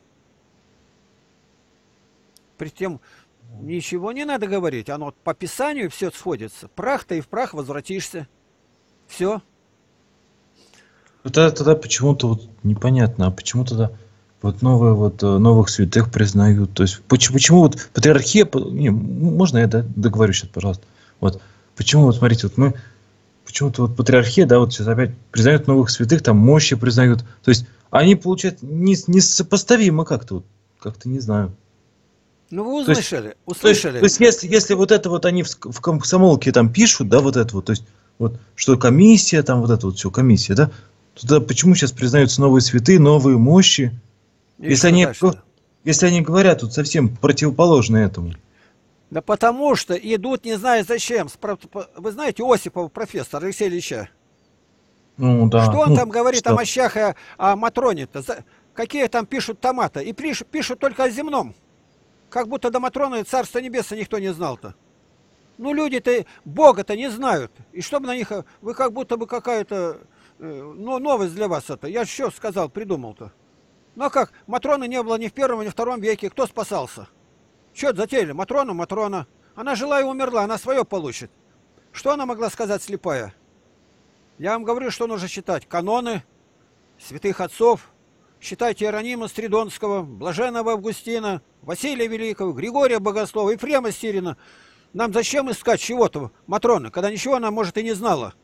При тем ничего не надо говорить. Оно по Писанию все сходится. Прах-то и в прах возвратишься. Все. Тогда, тогда почему-то вот непонятно, а почему тогда вот новые вот новых святых признают? То есть почему, почему вот патриархия, не, можно я да, договорю сейчас, пожалуйста. Вот почему вот смотрите, вот мы почему-то вот патриархия, да, вот сейчас опять признают новых святых, там мощи признают. То есть они получают не, не сопоставимо как-то, вот, как-то не знаю. Ну вы услышали, то есть, услышали. То есть, то есть если, если вот это вот они в, в комсомолке там пишут, да, вот это вот, то есть вот что комиссия, там вот это вот все, комиссия, да, тогда почему сейчас признаются новые святые, новые мощи? И если они, если они говорят вот совсем противоположно этому. Да потому что идут не знаю зачем. Вы знаете Осипова, профессор Алексея Ильича? Ну да. Что он ну, там говорит что? о мощах и о, о Матроне-то? Какие там пишут томаты? И пишут, пишут только о земном. Как будто до Матроны и Царства Небесного никто не знал-то. Ну люди-то Бога-то не знают. И чтобы на них... Вы как будто бы какая-то ну, новость для вас это. Я что сказал, придумал-то? Ну а как? Матроны не было ни в первом, ни в втором веке. Кто спасался? Что это затеяли? Матрона, Матрона. Она жила и умерла, она свое получит. Что она могла сказать слепая? Я вам говорю, что нужно читать. Каноны святых отцов. Считайте Иеронима Стридонского, Блаженного Августина, Василия Великого, Григория Богослова, Ефрема Сирина. Нам зачем искать чего-то, Матроны, когда ничего она, может, и не знала?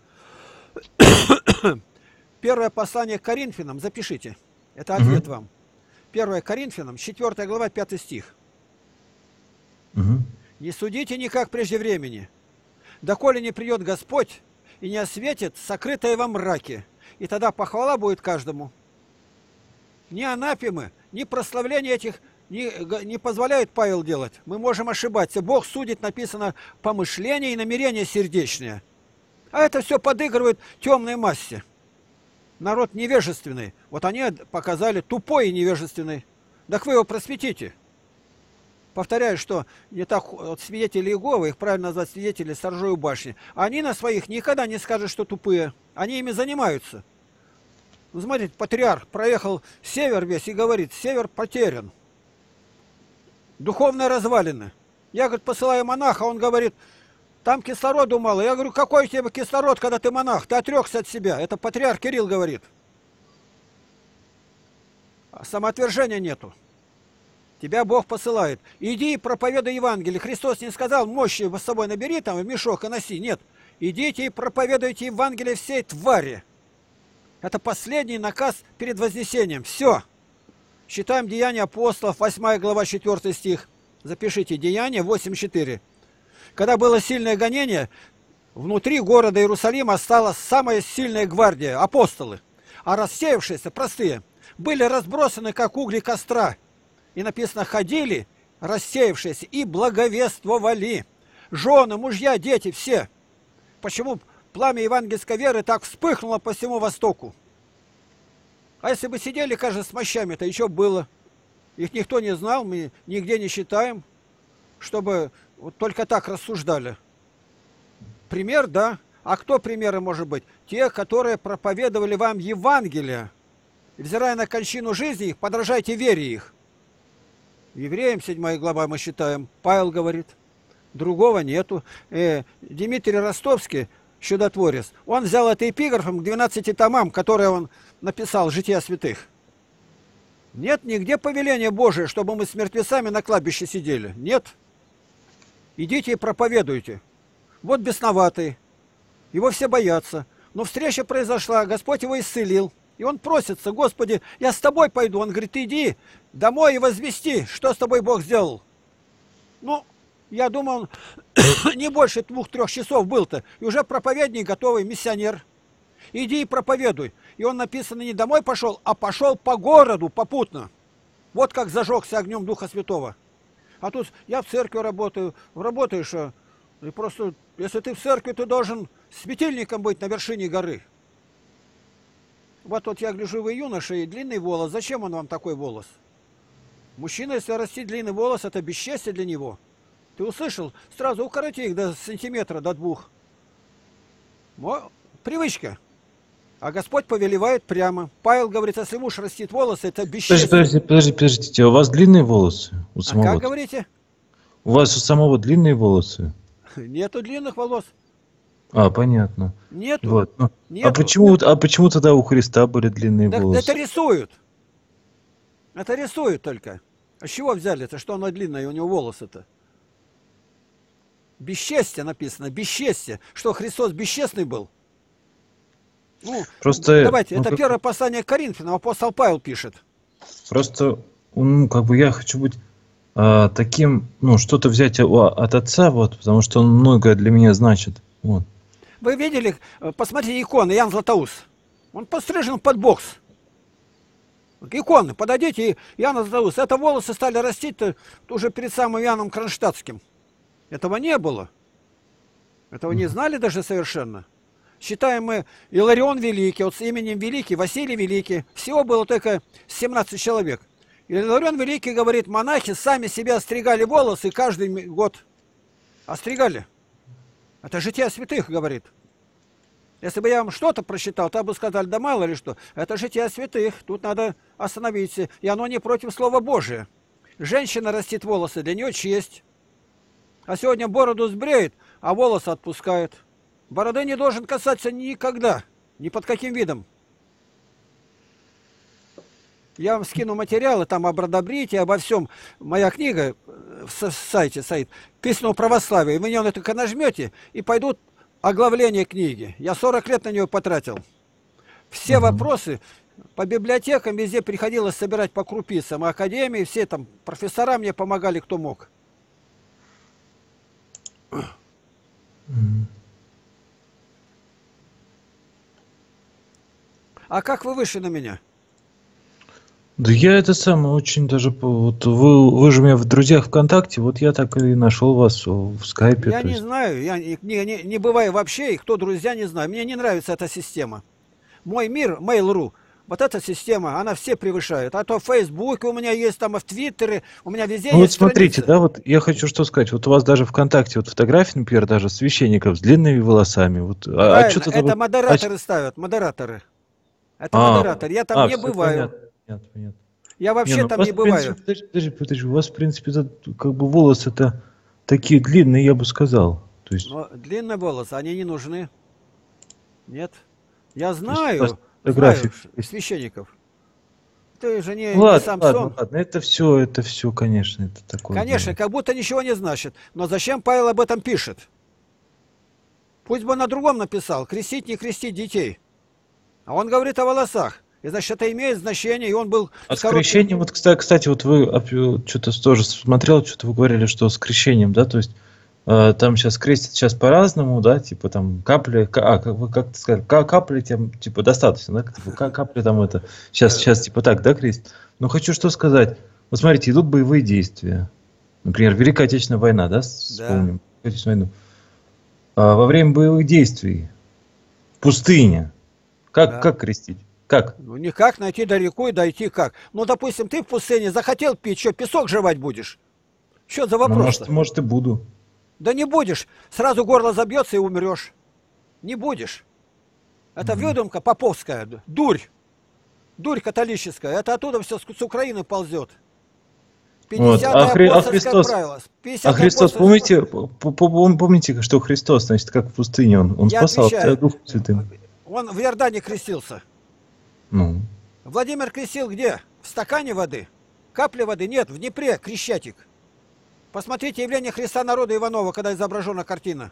Первое послание к Коринфянам, запишите. Это ответ угу. вам. Первое Коринфянам, четвёртая глава, пятый стих. Угу. Не судите никак прежде времени, доколе не придет Господь и не осветит сокрытое во мраке, и тогда похвала будет каждому. Ни анафемы, ни прославления этих не, не позволяют Павел делать. Мы можем ошибаться. Бог судит, написано, помышления и намерения сердечные. А это все подыгрывает темной массе. Народ невежественный. Вот они показали тупой и невежественный. Так вы его просветите. Повторяю, что не так вот свидетели Иеговы, их правильно назвать свидетели сторожевой башни, они на своих никогда не скажут, что тупые. Они ими занимаются. Ну, смотрите, патриарх проехал север весь и говорит, север потерян. Духовные развалины. Я, говорит, посылаю монаха, он говорит, там кислороду мало. Я говорю, какой у тебя кислород, когда ты монах? Ты отрекся от себя. Это патриарх Кирилл говорит. А самоотвержения нету. Тебя Бог посылает. Иди и проповедуй Евангелие. Христос не сказал, мощи с собой набери, там в мешок и носи. Нет. Идите и проповедуйте Евангелие всей твари. Это последний наказ перед Вознесением. Все. Читаем Деяния апостолов, восьмая глава, четвёртый стих. Запишите, Деяния восемь четыре. Когда было сильное гонение, внутри города Иерусалима осталась самая сильная гвардия, апостолы. А рассеявшиеся, простые, были разбросаны, как угли костра. И написано, ходили, рассеявшиеся, и благовествовали. Жены, мужья, дети, все. Почему пламя евангельской веры так вспыхнуло по всему Востоку? А если бы сидели, кажется, с мощами, то еще было. Их никто не знал, мы нигде не считаем, чтобы вот только так рассуждали. Пример, да. А кто примеры может быть? Те, которые проповедовали вам Евангелие. И, взирая на кончину жизни их, подражайте вере их. Евреям седьмая глава мы считаем, Павел говорит, другого нету. Э, Дмитрий Ростовский, чудотворец, он взял это эпиграфом к двенадцати томам, которые он написал, «Жития святых». Нет нигде повеления Божия, чтобы мы с мертвецами на кладбище сидели. Нет. Идите и проповедуйте. Вот бесноватый. Его все боятся. Но встреча произошла, Господь его исцелил. И он просится, Господи, я с тобой пойду. Он говорит, иди домой и возвести, что с тобой Бог сделал. Ну, я думаю, он не больше двух-трех часов был-то. И уже проповедник готовый, миссионер. Иди и проповедуй. И он, написано, не домой пошел, а пошел по городу попутно. Вот как зажегся огнем Духа Святого. А тут я в церкви работаю. Работаешь, а, и просто, если ты в церкви, ты должен светильником быть на вершине горы. Вот, вот я гляжу, вы юноша, и длинный волос. Зачем он вам такой волос? Мужчина, если растит длинный волос, это бесчестие для него. Ты услышал? Сразу укороти их до сантиметра, до двух. Мо... Привычка. А Господь повелевает прямо. Павел говорит, если муж растит волосы, это бесчестие. Подождите, подождите, подождите, у вас длинные волосы? У а самого? как говорите? У вас у самого длинные волосы? Нету длинных волос. А, понятно. Нету. Вот. Ну, Нету. А, почему, а почему тогда у Христа были длинные Так волосы? это рисуют. Это рисуют только. А с чего взяли-то, что оно длинное, и у него волосы-то? Бесчестие написано, бесчестие. Что, Христос бесчестный был? Ну, Просто, давайте, ну, это как- первое послание к Коринфянам, апостол Павел пишет. Просто, ну, как бы я хочу быть а, таким, ну, что-то взять у- от отца, вот, потому что он многое для меня значит. Вот. Вы видели, э, посмотрите иконы, Ян Златоуст. Он пострижен под бокс. Иконы, подойдите, и Ян Златоуст. Это волосы стали расти уже перед самым Яном Кронштадтским. Этого не было. Этого не знали даже совершенно. Считаем мы Иларион Великий, вот с именем Великий, Василий Великий. Всего было только семнадцать человек. И Иларион Великий говорит, монахи сами себе остригали волосы каждый ми- год. Остригали. Это жития святых, говорит. Если бы я вам что-то прочитал, то бы сказали, да мало ли что. Это жития святых, тут надо остановиться. И оно не против Слова Божия. Женщина растит волосы, для нее честь. А сегодня бороду сбреет, а волосы отпускает. Бороды не должен касаться никогда, ни под каким видом. Я вам скину материалы там о бродобритии, обо всем. Моя книга в с- сайте стоит к истинному православию. Вы на нее только нажмете, и пойдут оглавление книги. Я сорок лет на нее потратил. Все Мгм. вопросы по библиотекам везде приходилось собирать по крупицам. Академии, все там профессора мне помогали, кто мог. М. А как вы вышли на меня? Да я это самое очень даже... по- Вот вы, вы же у меня в друзьях ВКонтакте, вот я так и нашел вас в скайпе. Я то не есть. знаю, я не, не, не, не бываю вообще, и кто друзья, не знаю. Мне не нравится эта система. Мой мир, Mail.ru, Вот эта система, она все превышает. А то в Фейсбуке у меня есть, там и в Твиттере, у меня везде Ну вот есть смотрите, страницы. да, вот я хочу что сказать. Вот у вас даже ВКонтакте вот фотографии, например, даже священников с длинными волосами. Вот, а, а Правильно, что-то это вот... А, ч- модераторы ставят, модераторы. Это а, модератор. Я там а, не все бываю. понятно, понятно, понятно. Я Не, вообще ну у там вас, не в принципе, бываю. подожди, подожди, подожди, у вас, в принципе, это, как бы волосы-то такие длинные, я бы сказал. То есть, Но длинные волосы, они не нужны. Нет. Я то есть у вас знаю, фотографии знаю ш- есть. священников. Ты же Ну не, не ладно, ладно, Самсон. ладно, это все, это все, конечно, это такое Конечно, дело. как будто ничего не значит. Но зачем Павел об этом пишет? Пусть бы на другом написал. Крестить, не крестить детей. А он говорит о волосах. И значит, это имеет значение. И он был А с с коротким... крещением, вот, кста- кстати, вот вы что-то тоже смотрел, что-то вы говорили, что с крещением, да, то есть э, там сейчас крестят сейчас по-разному, да, типа там капли, ка- а, как вы как-то сказали, ка- капли там, типа, достаточно, да, типа, ка- капли там это, сейчас, э, сейчас, типа, так, да, крестят. Но хочу что сказать, вот смотрите, идут боевые действия, например, Великая Отечественная война, да, с- Да, вспомним, Великую Отечественную войну. А во время боевых действий в пустыне, как, да. как крестить? Как? Ну, никак найти далеко и дойти как. Ну, допустим, ты в пустыне захотел пить, что, песок жевать будешь? Что за Ну, может, вопрос-то? может и буду. Да не будешь. Сразу горло забьется и умрешь. Не будешь. Это Мгм. выдумка поповская. д- Дурь. Дурь католическая. Это оттуда все с с Украины ползет. Вот. А, пятидесятое Хри- а апостольское Христос, правило. а пятидесятое Христос, апостольское... помните, п- п- помните, что Христос, значит, как в пустыне, он, он Я спасал тебя отвечаю. Духом Святым. Он в Иордане крестился. Ну, Владимир крестил где? В стакане воды? Капли воды? Нет, в Днепре Крещатик. Посмотрите явление Христа народа Иванова, когда изображена картина.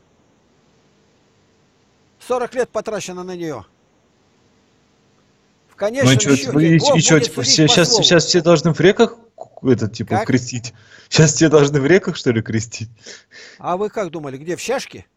сорок лет потрачено на нее. В ну и конечном что, счете и, Бог что, будет типа, судить по сейчас, слову. сейчас все должны в реках ку- этот, типа, Как? крестить? Сейчас все должны в реках, что ли, крестить? А вы как думали, где? В чашке?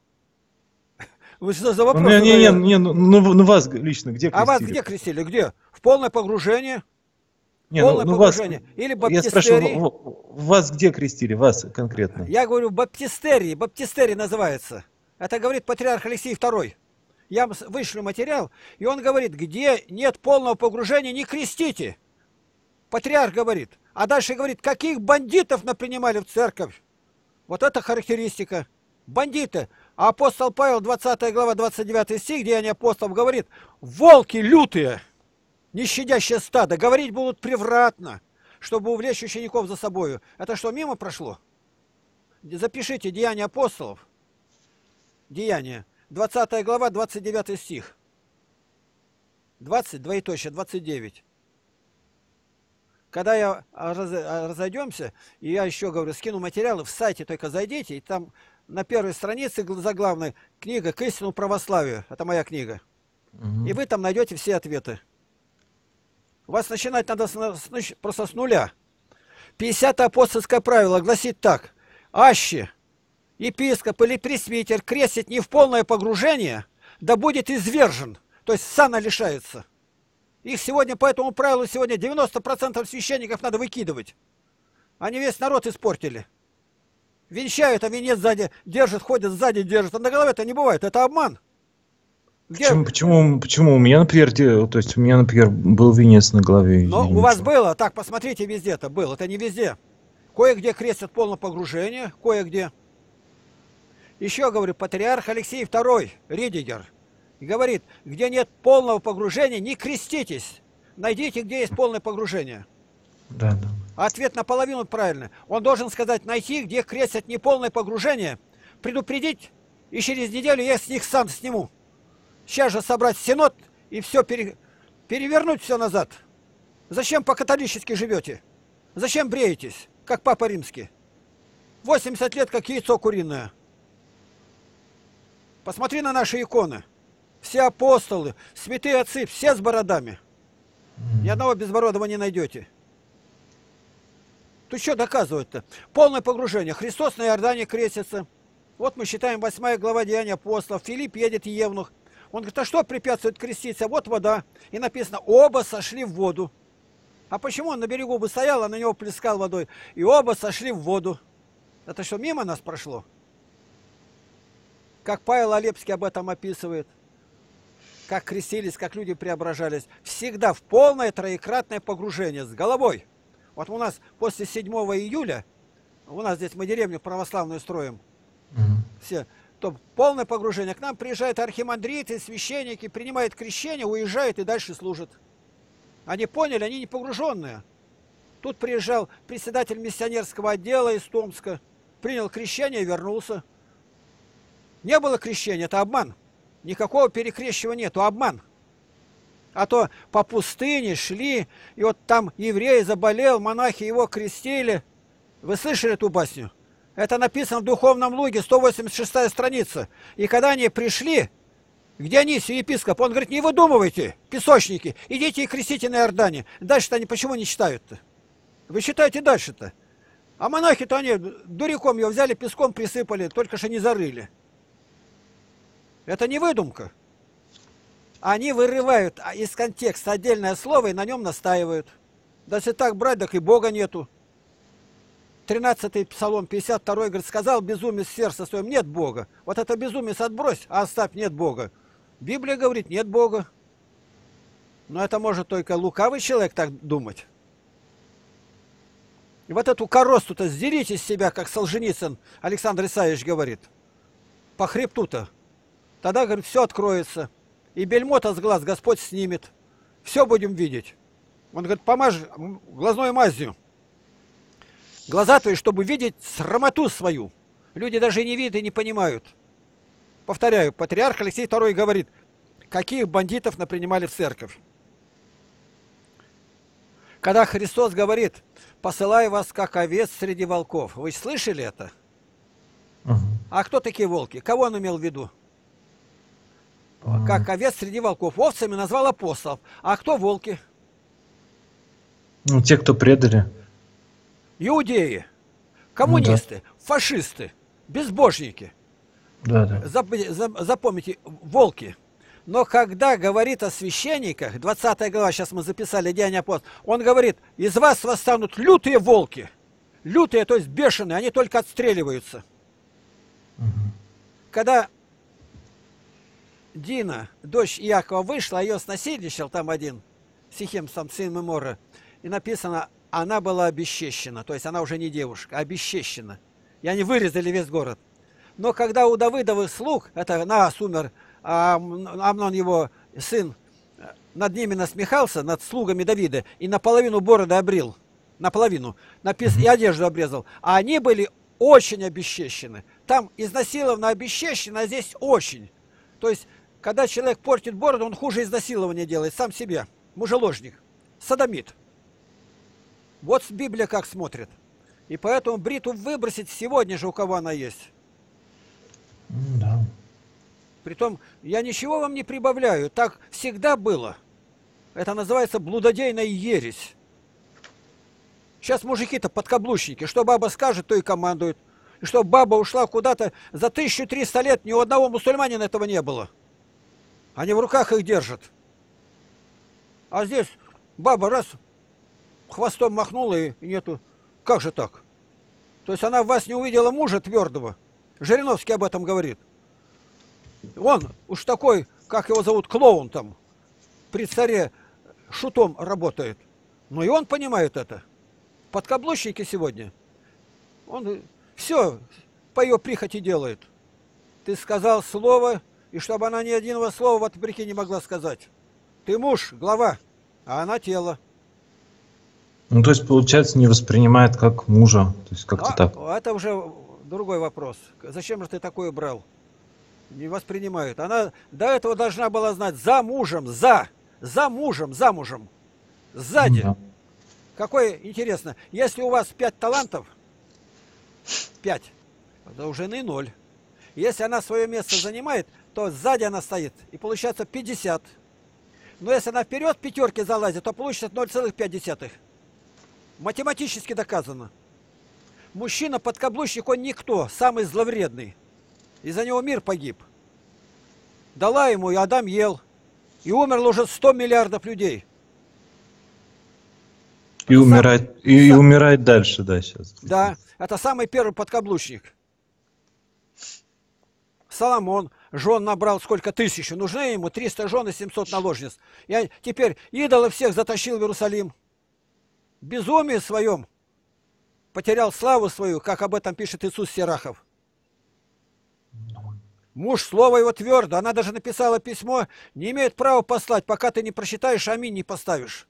Вы что за Ну, вопрос не, не, не, задаете? не, ну, ну, ну вас лично где А вас крестили? где крестили? Где? В полное погружение? Не, ну, Полное ну вас, погружение. Или я спрашиваю, баптистерий. в- в- вас где крестили, вас конкретно? Я говорю, баптистерий. Баптистерий называется. Это говорит патриарх Алексей второй. Я вам с- вышлю материал, и он говорит, где нет полного погружения, не крестите. Патриарх говорит. А дальше говорит, каких бандитов напринимали в церковь. Вот это характеристика. Бандиты. А апостол Павел, двадцатая глава, двадцать девятый стих, Деяния апостолов, говорит, волки лютые, не щадящие стадо, говорить будут превратно, чтобы увлечь учеников за собою. Это что, мимо прошло? Запишите Деяния апостолов. Деяния. двадцатая глава, двадцать девятый стих. двадцать, двоеточие, двадцать девять. Когда я раз- разойдемся, и я еще говорю, скину материалы, в сайте только зайдите, и там на первой странице гл- заглавная книга «К истинному православию». Это моя книга. Мгм. И вы там найдете все ответы. У вас начинать надо с, на- с нач- просто с нуля. пятидесятое апостольское правило гласит так. Аще, епископ или пресвитер крестит не в полное погружение, да будет извержен. То есть сана лишается. Их сегодня по этому правилу сегодня девяносто процентов священников надо выкидывать. Они весь народ испортили. Венчают, а венец сзади держит, ходят сзади держит. А на голове это не бывает. Это обман. Где? Почему, почему, почему? У меня, например, де- то есть у меня, например, был венец на голове. Но и у вас ничего. было. Так, посмотрите, везде это было. Это не везде. Кое-где крестят полное погружение, кое-где. Еще, говорю, патриарх Алексей второй, Ридигер, говорит, где нет полного погружения, не креститесь. Найдите, где есть полное погружение. Да, да. А ответ наполовину правильный. Он должен сказать, найти, где крестят неполное погружение, предупредить, и через неделю я с них сам сниму. Сейчас же собрать синод и все пере... перевернуть все назад. Зачем по-католически живете? Зачем бреетесь, как Папа Римский? восемьдесят лет, как яйцо куриное. Посмотри на наши иконы. Все апостолы, святые отцы, все с бородами. Ни одного безбородого не найдете. Тут что доказывать-то? Полное погружение. Христос на Иордане крестится. Вот мы считаем восьмая глава Деяния апостолов. Филипп едет евнух. Он говорит, а что препятствует креститься? Вот вода. И написано, оба сошли в воду. А почему он на берегу бы стоял, а на него плескал водой? И оба сошли в воду. Это что, мимо нас прошло? Как Павел Олепский об этом описывает. как крестились, как люди преображались. Всегда в полное троекратное погружение с головой. Вот у нас после седьмого июля, у нас здесь мы деревню православную строим, Мгм. все, то полное погружение. К нам приезжают архимандриты, священники, принимают крещение, уезжают и дальше служат. Они поняли, они не погруженные. Тут приезжал председатель миссионерского отдела из Томска, принял крещение и вернулся. Не было крещения, это обман. Никакого перекрещивания нету, обман. А то по пустыне шли, и вот там еврей заболел, монахи его крестили. Вы слышали эту басню? Это написано в Духовном Луге, сто восемьдесят шестая страница. И когда они пришли, к Дионисию, епископ, он говорит, не выдумывайте, песочники, идите и крестите на Иордане. Дальше-то они почему не читают-то? Вы читайте дальше-то. А монахи-то они дуриком ее взяли, песком присыпали, только что не зарыли. Это не выдумка. Они вырывают из контекста отдельное слово и на нем настаивают. Да если так брать, так и Бога нету. тринадцатый Псалом, пятьдесят второй, говорит, сказал безумец в сердце своем, нет Бога. Вот это безумец отбрось, а оставь, нет Бога. Библия говорит, нет Бога. Но это может только лукавый человек так думать. И вот эту коросту-то сдерите из себя, как Солженицын Александр Исаевич говорит. По хребту-то. Тогда, говорит, все откроется. И бельмота с глаз Господь снимет. Все будем видеть. Он говорит, помажь глазной мазью глаза твои, чтобы видеть срамоту свою. Люди даже не видят и не понимают. Повторяю, патриарх Алексей второй говорит, каких бандитов напринимали в церковь. Когда Христос говорит, посылаю вас как овец среди волков. Вы слышали это? Мгм. А кто такие волки? Кого он имел в виду? Мгм. Как овец среди волков. Овцами назвал апостолов. А кто волки? Ну, те, кто предали. Иудеи, коммунисты, фашисты, безбожники. Да, да. Зап- за- Запомните, волки. Но когда говорит о священниках, двадцатая глава, сейчас мы записали Деяния апостолов, он говорит, из вас восстанут лютые волки. Лютые, то есть бешеные, они только отстреливаются. Мгм. Когда Дина, дочь Иакова, вышла, а ее снасильничал там один, Сихем, сам сын Мемора, и написано, она была обесчещена, то есть она уже не девушка, а обесчещена. И они вырезали весь город. Но когда у Давыдовых слуг, это Наас умер, а Амнон его сын над ними насмехался, над слугами Давида, и наполовину бороды обрил, наполовину, напис... и одежду обрезал. А они были очень обесчещены. Там изнасиловано обесчещено, а здесь очень. То есть, когда человек портит бороду, он хуже изнасилования делает, сам себе, мужеложник, садомит. Вот Библия как смотрит. И поэтому бритву выбросить сегодня же, у кого она есть. М, Да. Притом, я ничего вам не прибавляю. Так всегда было. Это называется блудодейная ересь. Сейчас мужики-то подкаблучники. Что баба скажет, то и командуют. И что баба ушла куда-то за тысячу триста лет, ни у одного мусульманина этого не было. Они в руках их держат. А здесь баба раз хвостом махнула и нету. Как же так? То есть она в вас не увидела мужа твердого. Жириновский об этом говорит. Он уж такой, как его зовут, клоун там, при царе шутом работает. Но и он понимает это. Подкаблучники сегодня. Он все по ее прихоти делает. Ты сказал слово, и чтобы она ни единого слова в отвреки не могла сказать. Ты муж, глава, а она тело. Ну, то есть, получается, не воспринимает как мужа. То есть, как-то А, так. это уже другой вопрос. Зачем же ты такое брал? Не воспринимают. Она до этого должна была знать за мужем, за, за мужем, замужем, сзади. Да. Какое интересно, если у вас пять талантов, пять, то у жены ноль. Если она свое место занимает, то сзади она стоит, и получается пятьдесят. Но если она вперед пятерки залазит, то получится ноль целых пять десятых. Математически доказано. Мужчина-подкаблучник, он никто, самый зловредный. Из-за него мир погиб. Дала ему, и Адам ел. И умерло уже сто миллиардов людей. И Это умирает, сам- и, и сам- умирает дальше, да, сейчас. Да, это самый первый подкаблучник. Соломон жен набрал сколько тысяч, нужны ему триста жен и семьсот наложниц. Я теперь идолов всех затащил в Иерусалим. В безумии своем потерял славу свою, как об этом пишет Иисус Сирахов. Муж, слово его твердо. Она даже написала письмо, не имеет права послать, пока ты не прочитаешь, аминь не поставишь.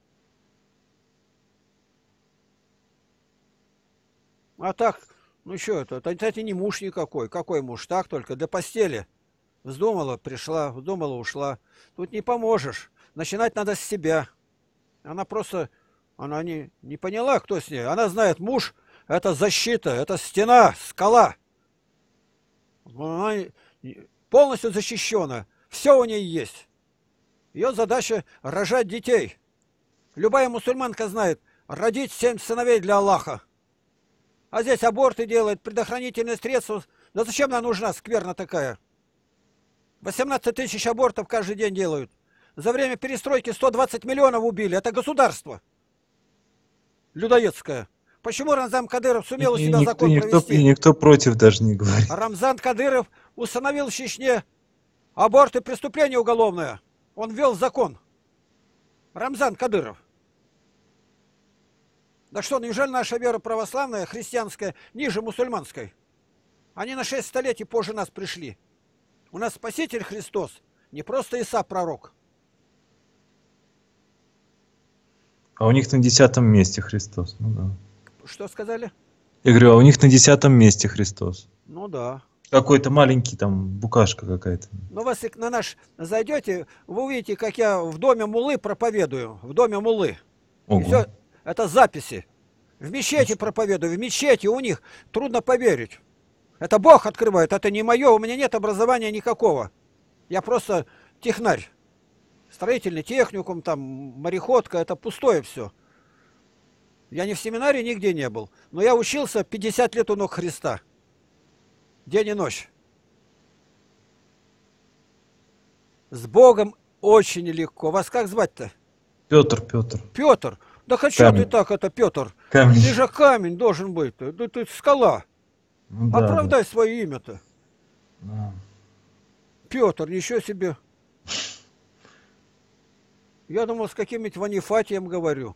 А так, ну что это, это, это не муж никакой. Какой муж? Так только, до постели. Вздумала, пришла, вздумала, ушла. Тут не поможешь. Начинать надо с себя. Она просто, она не, не поняла, кто с ней. Она знает, муж – это защита, это стена, скала. Она полностью защищена. Все у нее есть. Ее задача – рожать детей. Любая мусульманка знает, родить семь сыновей для Аллаха. А здесь аборты делают, предохранительные средства. Да зачем она нужна, скверна такая? восемнадцать тысяч абортов каждый день делают. За время перестройки сто двадцать миллионов убили. Это государство. Людоедское. Почему Рамзан Кадыров сумел у себя и закон никто, провести? И никто против даже не говорит. Рамзан Кадыров установил в Чечне аборты преступление уголовное. Он ввел закон. Рамзан Кадыров. Да что, неужели наша вера православная, христианская, ниже мусульманской? Они на шесть столетий позже нас пришли. У нас Спаситель Христос, не просто Иса пророк. А у них на десятом месте Христос. Ну да. Что сказали? Я говорю, а у них на десятом месте Христос. Ну да. Какой-то маленький там букашка какая-то. Но вас на наш зайдете, вы увидите, как я в доме муллы проповедую. В доме муллы. И все, это записи. В мечети проповедую. В мечети у них трудно поверить. Это Бог открывает, это не мое, у меня нет образования никакого. Я просто технарь. Строительный техникум, там, мореходка, это пустое все. Я ни в семинаре нигде не был. Но я учился пятьдесят лет у ног Христа. День и ночь. С Богом очень легко. Вас как звать-то? Петр, Петр. Петр. Да хочу ты так, это Петр. Камень. Ты же камень должен быть. Да ты, ты скала. Ну, да, оправдай да. свое имя-то. Да. Петр, ничего себе. Я думал, с каким-нибудь Ванифатием говорю.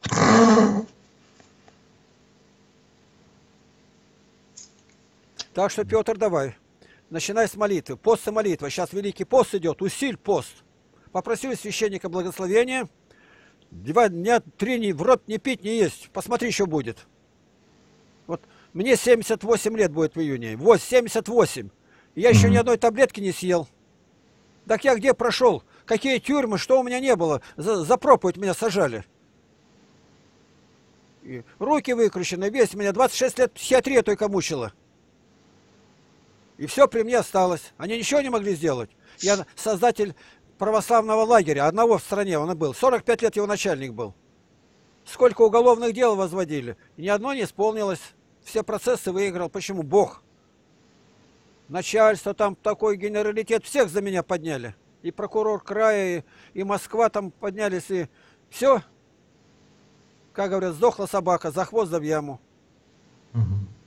Так что, Петр, давай. Начинай с молитвы. Пост и молитва. Сейчас Великий пост идет. Усиль пост. Попроси у священника благословения. Два дня, три дня в рот не пить, не есть. Посмотри, что будет. Вот мне семьдесят восемь лет будет в июне. Вот, семьдесят восемь. Я еще ни одной таблетки не съел. Так я где прошел? Какие тюрьмы, что у меня не было? За, за проповедь меня сажали. И руки выкручены, весь меня двадцать шесть лет психиатрия только мучила. И все при мне осталось. Они ничего не могли сделать. Я создатель православного лагеря, одного в стране он и был. сорок пять лет его начальник был. Сколько уголовных дел возводили. И ни одно не исполнилось. Все процессы выиграл. Почему? Бог. Начальство там, такой генералитет, всех за меня подняли. И прокурор края, и, и Москва там поднялись, и все. Как говорят, сдохла собака, за хвост да в яму. Угу.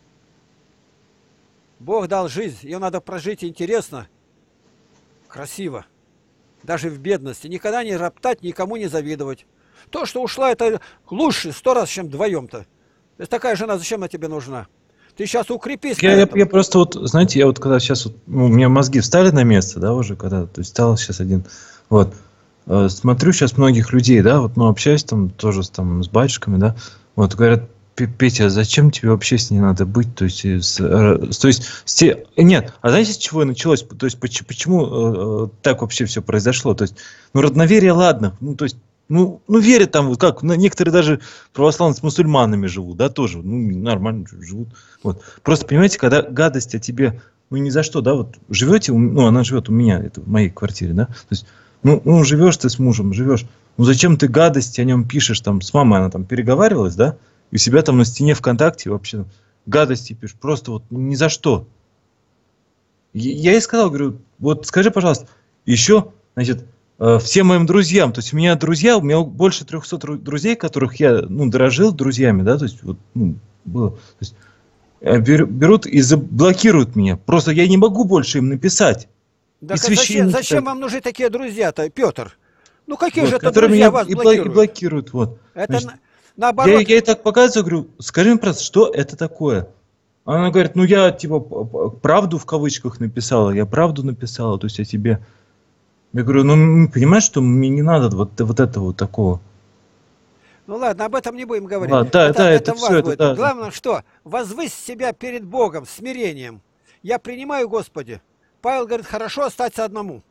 Бог дал жизнь, ее надо прожить интересно, красиво. Даже в бедности. Никогда не роптать, никому не завидовать. То, что ушла, это лучше сто раз, чем вдвоем-то. То есть такая жена, зачем она тебе нужна? Ты сейчас укрепись. Я, я, я просто вот, знаете, я вот когда сейчас, вот, ну, у меня мозги встали на место, да, уже когда, то есть стал сейчас один, вот, э, смотрю сейчас многих людей, да, вот, ну, общаюсь там тоже с, там, с батюшками, да, вот, говорят, Петя, зачем тебе вообще с ней надо быть, то есть, с, э, то есть, с те... нет, а знаете, с чего началось, то есть, почему, почему э, так вообще все произошло, то есть, ну, родноверие, ладно, ну, то есть, Ну, ну, верят там, вот как, некоторые даже православные с мусульманами живут, да, тоже, ну, нормально живут. Вот. Просто, понимаете, когда гадость о тебе, ну, ни за что, да, вот живете, ну, она живет у меня, это в моей квартире, да, то есть, ну, ну живешь ты с мужем, живешь, ну, зачем ты гадость о нем пишешь, там, с мамой она там переговаривалась, да, и у себя там на стене ВКонтакте вообще гадости пишешь, просто вот ни за что. Я ей сказал, говорю, вот скажи, пожалуйста, еще, значит, всем моим друзьям, то есть у меня друзья, у меня больше трехсот друзей, которых я, ну, дорожил друзьями, да, то есть вот, ну, было, то есть, э, бер- берут и заблокируют меня. Просто я не могу больше им написать. И Так а зачем, священники, зачем так, вам нужны такие друзья-то, Петр? Ну какие же вот, это которые друзья меня вас и, бла- и блокируют? блокируют. Вот. Это Значит, на- я, наоборот. я ей так показываю, говорю, скажи мне просто, что это такое? Она говорит, ну я типа п- п- правду в кавычках написала, я правду написала, то есть я тебе... Я говорю, ну м, понимаешь, что мне не надо вот, вот этого вот такого. Ну ладно, об этом не будем говорить. Ладно, да, Это, да, это это в все, вас это будет. да, да. Главное, что? Возвысь себя перед Богом, смирением. Я принимаю, Господи. Павел говорит, хорошо остаться одному.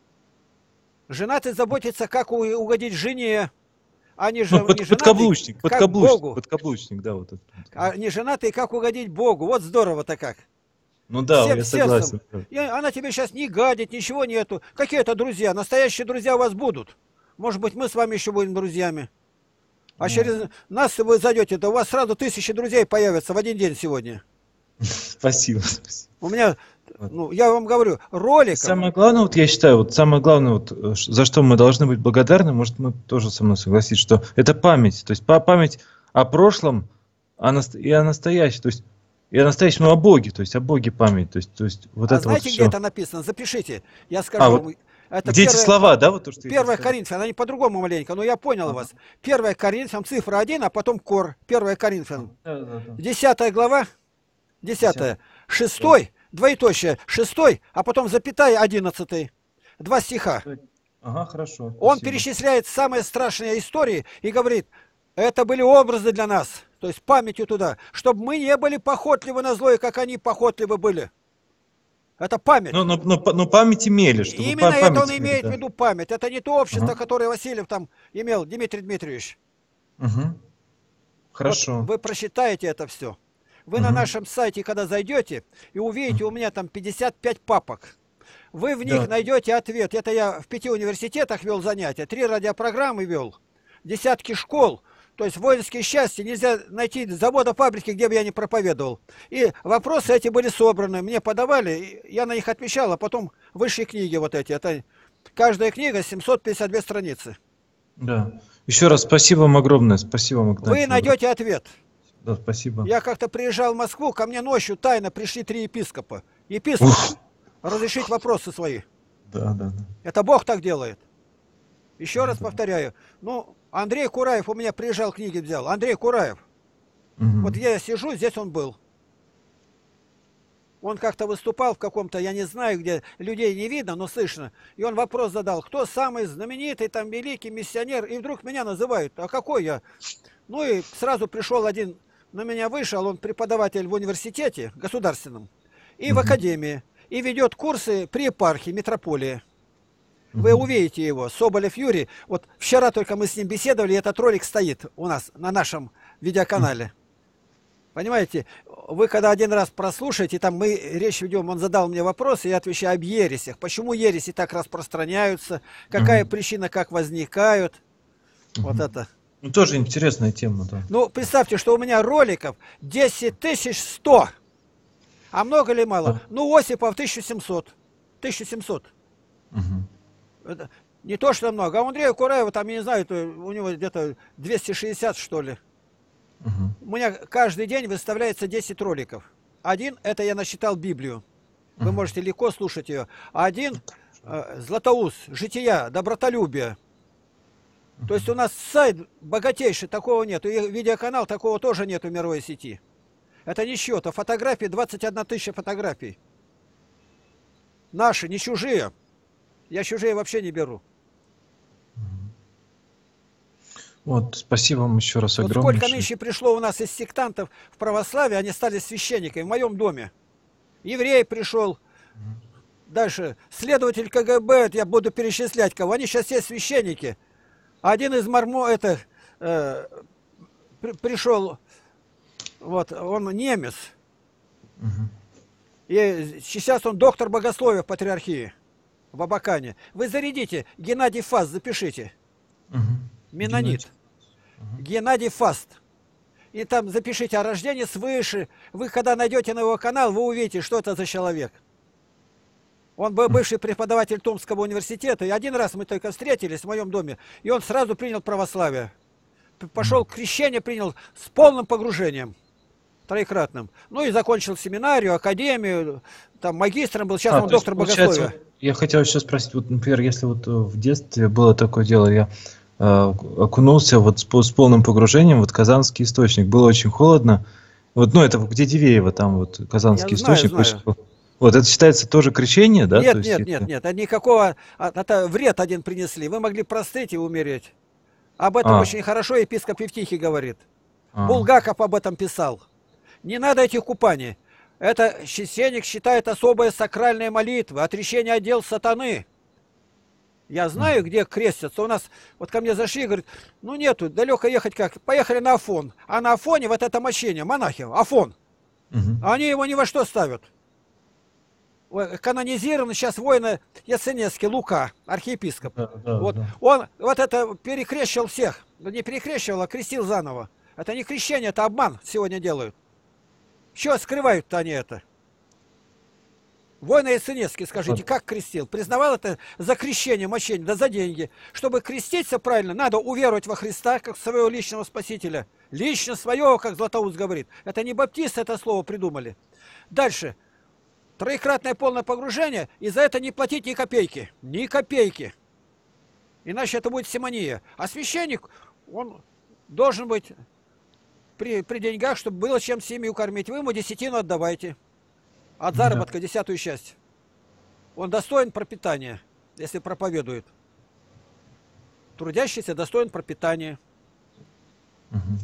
Женатый заботится, как у- угодить жене, а не, Ну, же, под, не женатый, подкаблучник, как подкаблучник, Богу. подкаблучник, да, вот это. А не женатый, как угодить Богу. Вот здорово-то как. Ну да, Всем я сердцем. согласен. Да. И она тебе сейчас не гадит, ничего нету. Какие это друзья? Настоящие друзья у вас будут. Может быть, мы с вами еще будем друзьями. А Ну, через нас, если вы зайдете, то у вас сразу тысячи друзей появятся в один день сегодня. спасибо. спасибо. У меня, Вот. ну, я вам говорю, И роликов. самое главное, вот я считаю, вот самое главное, вот, э, ш- за что мы должны быть благодарны, может, мы тоже со мной согласитесь, что это память. То есть па- память о прошлом о наст- и о настоящем. То есть и о настоящем, ну, о Боге, то есть о Боге память. То есть, то есть вот А это вот знаете, где все. это написано? Запишите. Я скажу А, вам. вот Это где эти первое, слова, да, вот то, что я сейчас первое сказал? Коринфянам, они по-другому маленько, но я понял Ага. вас. Первое Коринфянам, цифра один, а потом кор. Первое Коринфянам. Да, да, да. Десятая глава, десятая. Шестой, двоеточие, шестой, а потом запятая, одиннадцатый. Два стиха. Ага, хорошо. Он спасибо. перечисляет самые страшные истории и говорит, это были образы для нас, то есть памятью туда, чтобы мы не были похотливы на злое, как они похотливы были. Это память. Ну, ну, ну, па- ну, память имели, чтобы Именно па- это память он имели, имеет да. в виду память. Это не то общество, Ага. которое Васильев там имел, Дмитрий Дмитриевич. Мгм. Хорошо. Вот вы прочитаете это все. Вы на Мгм. нашем сайте, когда зайдете, и увидите, у меня там пятьдесят пять папок. Вы в них Да. найдете ответ. Это я в пяти университетах вел занятия, три радиопрограммы вел, десятки школ. То есть воинские счастья нельзя найти завода, фабрики, где бы я не проповедовал. И вопросы эти были собраны, мне подавали, и я на них отвечал, а потом высшие книги вот эти. Это каждая книга семьсот пятьдесят две страницы. Да. Еще раз спасибо вам огромное. Спасибо вам, Игнатий. Вы найдете ответ. Да, спасибо. Я как-то приезжал в Москву, ко мне ночью тайно пришли три епископа. Епископ, Ух. разрешить вопросы свои. Да, да, да. Это Бог так делает. Еще раз Да. повторяю. Ну, Андрей Кураев у меня приезжал, книги взял. Андрей Кураев. Мгм. Вот я сижу, здесь он был. Он как-то выступал в каком-то, я не знаю, где людей не видно, но слышно. И он вопрос задал, кто самый знаменитый, там, великий миссионер. И вдруг меня называют. А какой я? Ну и сразу пришел один, на меня вышел, он преподаватель в университете государственном и в Мгм. академии. И ведет курсы при епархии, митрополии. Вы Мгм. увидите его, Соболев Юрий. Вот вчера только мы с ним беседовали, и этот ролик стоит у нас на нашем видеоканале. Понимаете, вы когда один раз прослушаете, там мы речь ведем, он задал мне вопрос, и я отвечаю об ересях. Почему ереси так распространяются, какая Мгм. причина, как возникают. Вот Мгм. это. Ну, тоже интересная тема, да. Ну, представьте, что у меня роликов десять тысяч сто. А много ли мало? Да. Ну, Осипов тысяча семьсот. тысяча семьсот. Мгм. Это не то, что много. А у Андрея Кураева, там, я не знаю, это у него где-то двести шестьдесят, что ли. Мгм. У меня каждый день выставляется десять роликов. Один, это я насчитал Библию. Вы Мгм. можете легко слушать ее. А один, э, Златоуст, жития, добротолюбие. То есть у нас сайт богатейший, такого нет. И видеоканал такого тоже нет в мировой сети. Это не счета. Фотографии, двадцать одна тысяча фотографий. Наши, не чужие. Я чужие вообще не беру. Вот, спасибо вам еще раз Вот огромное. сколько нынче пришло у нас из сектантов в православие, они стали священниками в моем доме. Еврей пришел, дальше следователь ка гэ бэ, я буду перечислять кого, они сейчас все священники. Один из мармо, это, э, при, пришел, вот, он немец, Мгм. и сейчас он доктор богословия в патриархии, в Абакане. Вы зарядите, Геннадий Фаст, запишите, Мгм. менонит. Геннадий Фаст. И там запишите о рождении свыше. Вы когда найдете на его канал, вы увидите, что это за человек. Он был бывший преподаватель Томского университета. И один раз мы только встретились в моем доме, и он сразу принял православие. П- Пошел крещение, принял с полным погружением. троекратным. Ну и закончил семинарию, академию, там магистром был, сейчас А, он то есть, доктор получается, богословия. я хотел еще спросить, вот, например, если вот э, в детстве было такое дело, я э, окунулся вот с, по- с полным погружением, вот Казанский источник, было очень холодно, вот, ну, это где Дивеево, там вот Я Казанский знаю, источник, очень знаю. хол- вот, это считается тоже крещение, да, то Нет, есть, нет, нет, если... нет, а никакого, а- это вред один принесли. Вы могли простыть и умереть. Об этом А, очень хорошо епископ Евтихий говорит. а, Булгаков об этом писал. Не надо этих купаний. Это священник считает особые сакральные молитвы, отречение от дел сатаны. Я знаю, мгм, где крестятся. У нас, вот ко мне зашли, говорят, ну нету, далеко ехать как. Поехали на Афон. А на Афоне вот это мощение, монахи, Афон. мгм. А они его ни во что ставят. Ой, канонизирован сейчас воина Яценецкий, Лука, архиепископ. Да, да, Вот да. он вот это перекрещивал всех. Ну, не перекрещивал, а крестил заново. Это не крещение, это обман сегодня делают. Что скрывают-то они это? Воина Яценецкий, скажите, Вот, как крестил? Признавал это за крещение, мощение, да за деньги. Чтобы креститься правильно, надо уверовать во Христа, как своего личного спасителя. Лично своего, как Златоуст говорит. Это не баптисты это слово придумали. Дальше. Троекратное полное погружение, и за это не платить ни копейки. Ни копейки. Иначе это будет симония. А священник, он должен быть при, при деньгах, чтобы было чем семью кормить. Вы ему десятину отдавайте. От да. заработка десятую часть. Он достоин пропитания, если проповедует. Трудящийся достоин пропитания. Мгм.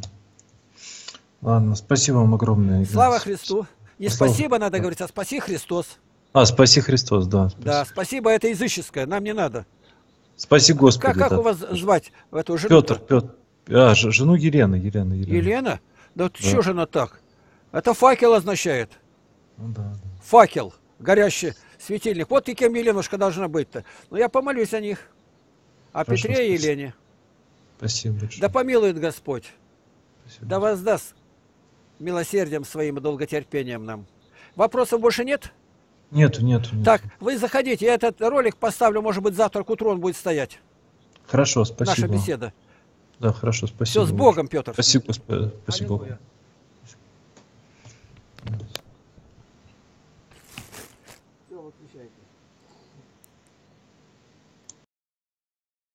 Ладно, спасибо вам огромное. Слава Христу. Не Слава- спасибо надо говорить, а спаси Христос. А, спаси Христос, да. Да, Спаси, спасибо это языческое, нам не надо. спаси Как, Господи, как да. у вас звать эту жену? Петр, Петр. А, ж- жену Елена, Елена, Елена. Елена? Да вот Да. что же она так? Это факел означает. Ну да, да. Факел, горящий светильник. Вот и кем Еленушка должна быть-то. Но я помолюсь о них. О Хорошо, Петре и спасибо. Елене. Спасибо большое. Да помилует Господь. Спасибо. Да воздаст милосердием своим и долготерпением нам. Вопросов больше нет? Нету, нету, нету. Так, вы заходите, я этот ролик поставлю, может быть, завтра к утру он будет стоять. Хорошо, спасибо. Наша беседа. Да, хорошо, спасибо. Все с большое. Богом, Петр. Спасибо, Господи. Спасибо. Аллилуйя. Все, выключайте.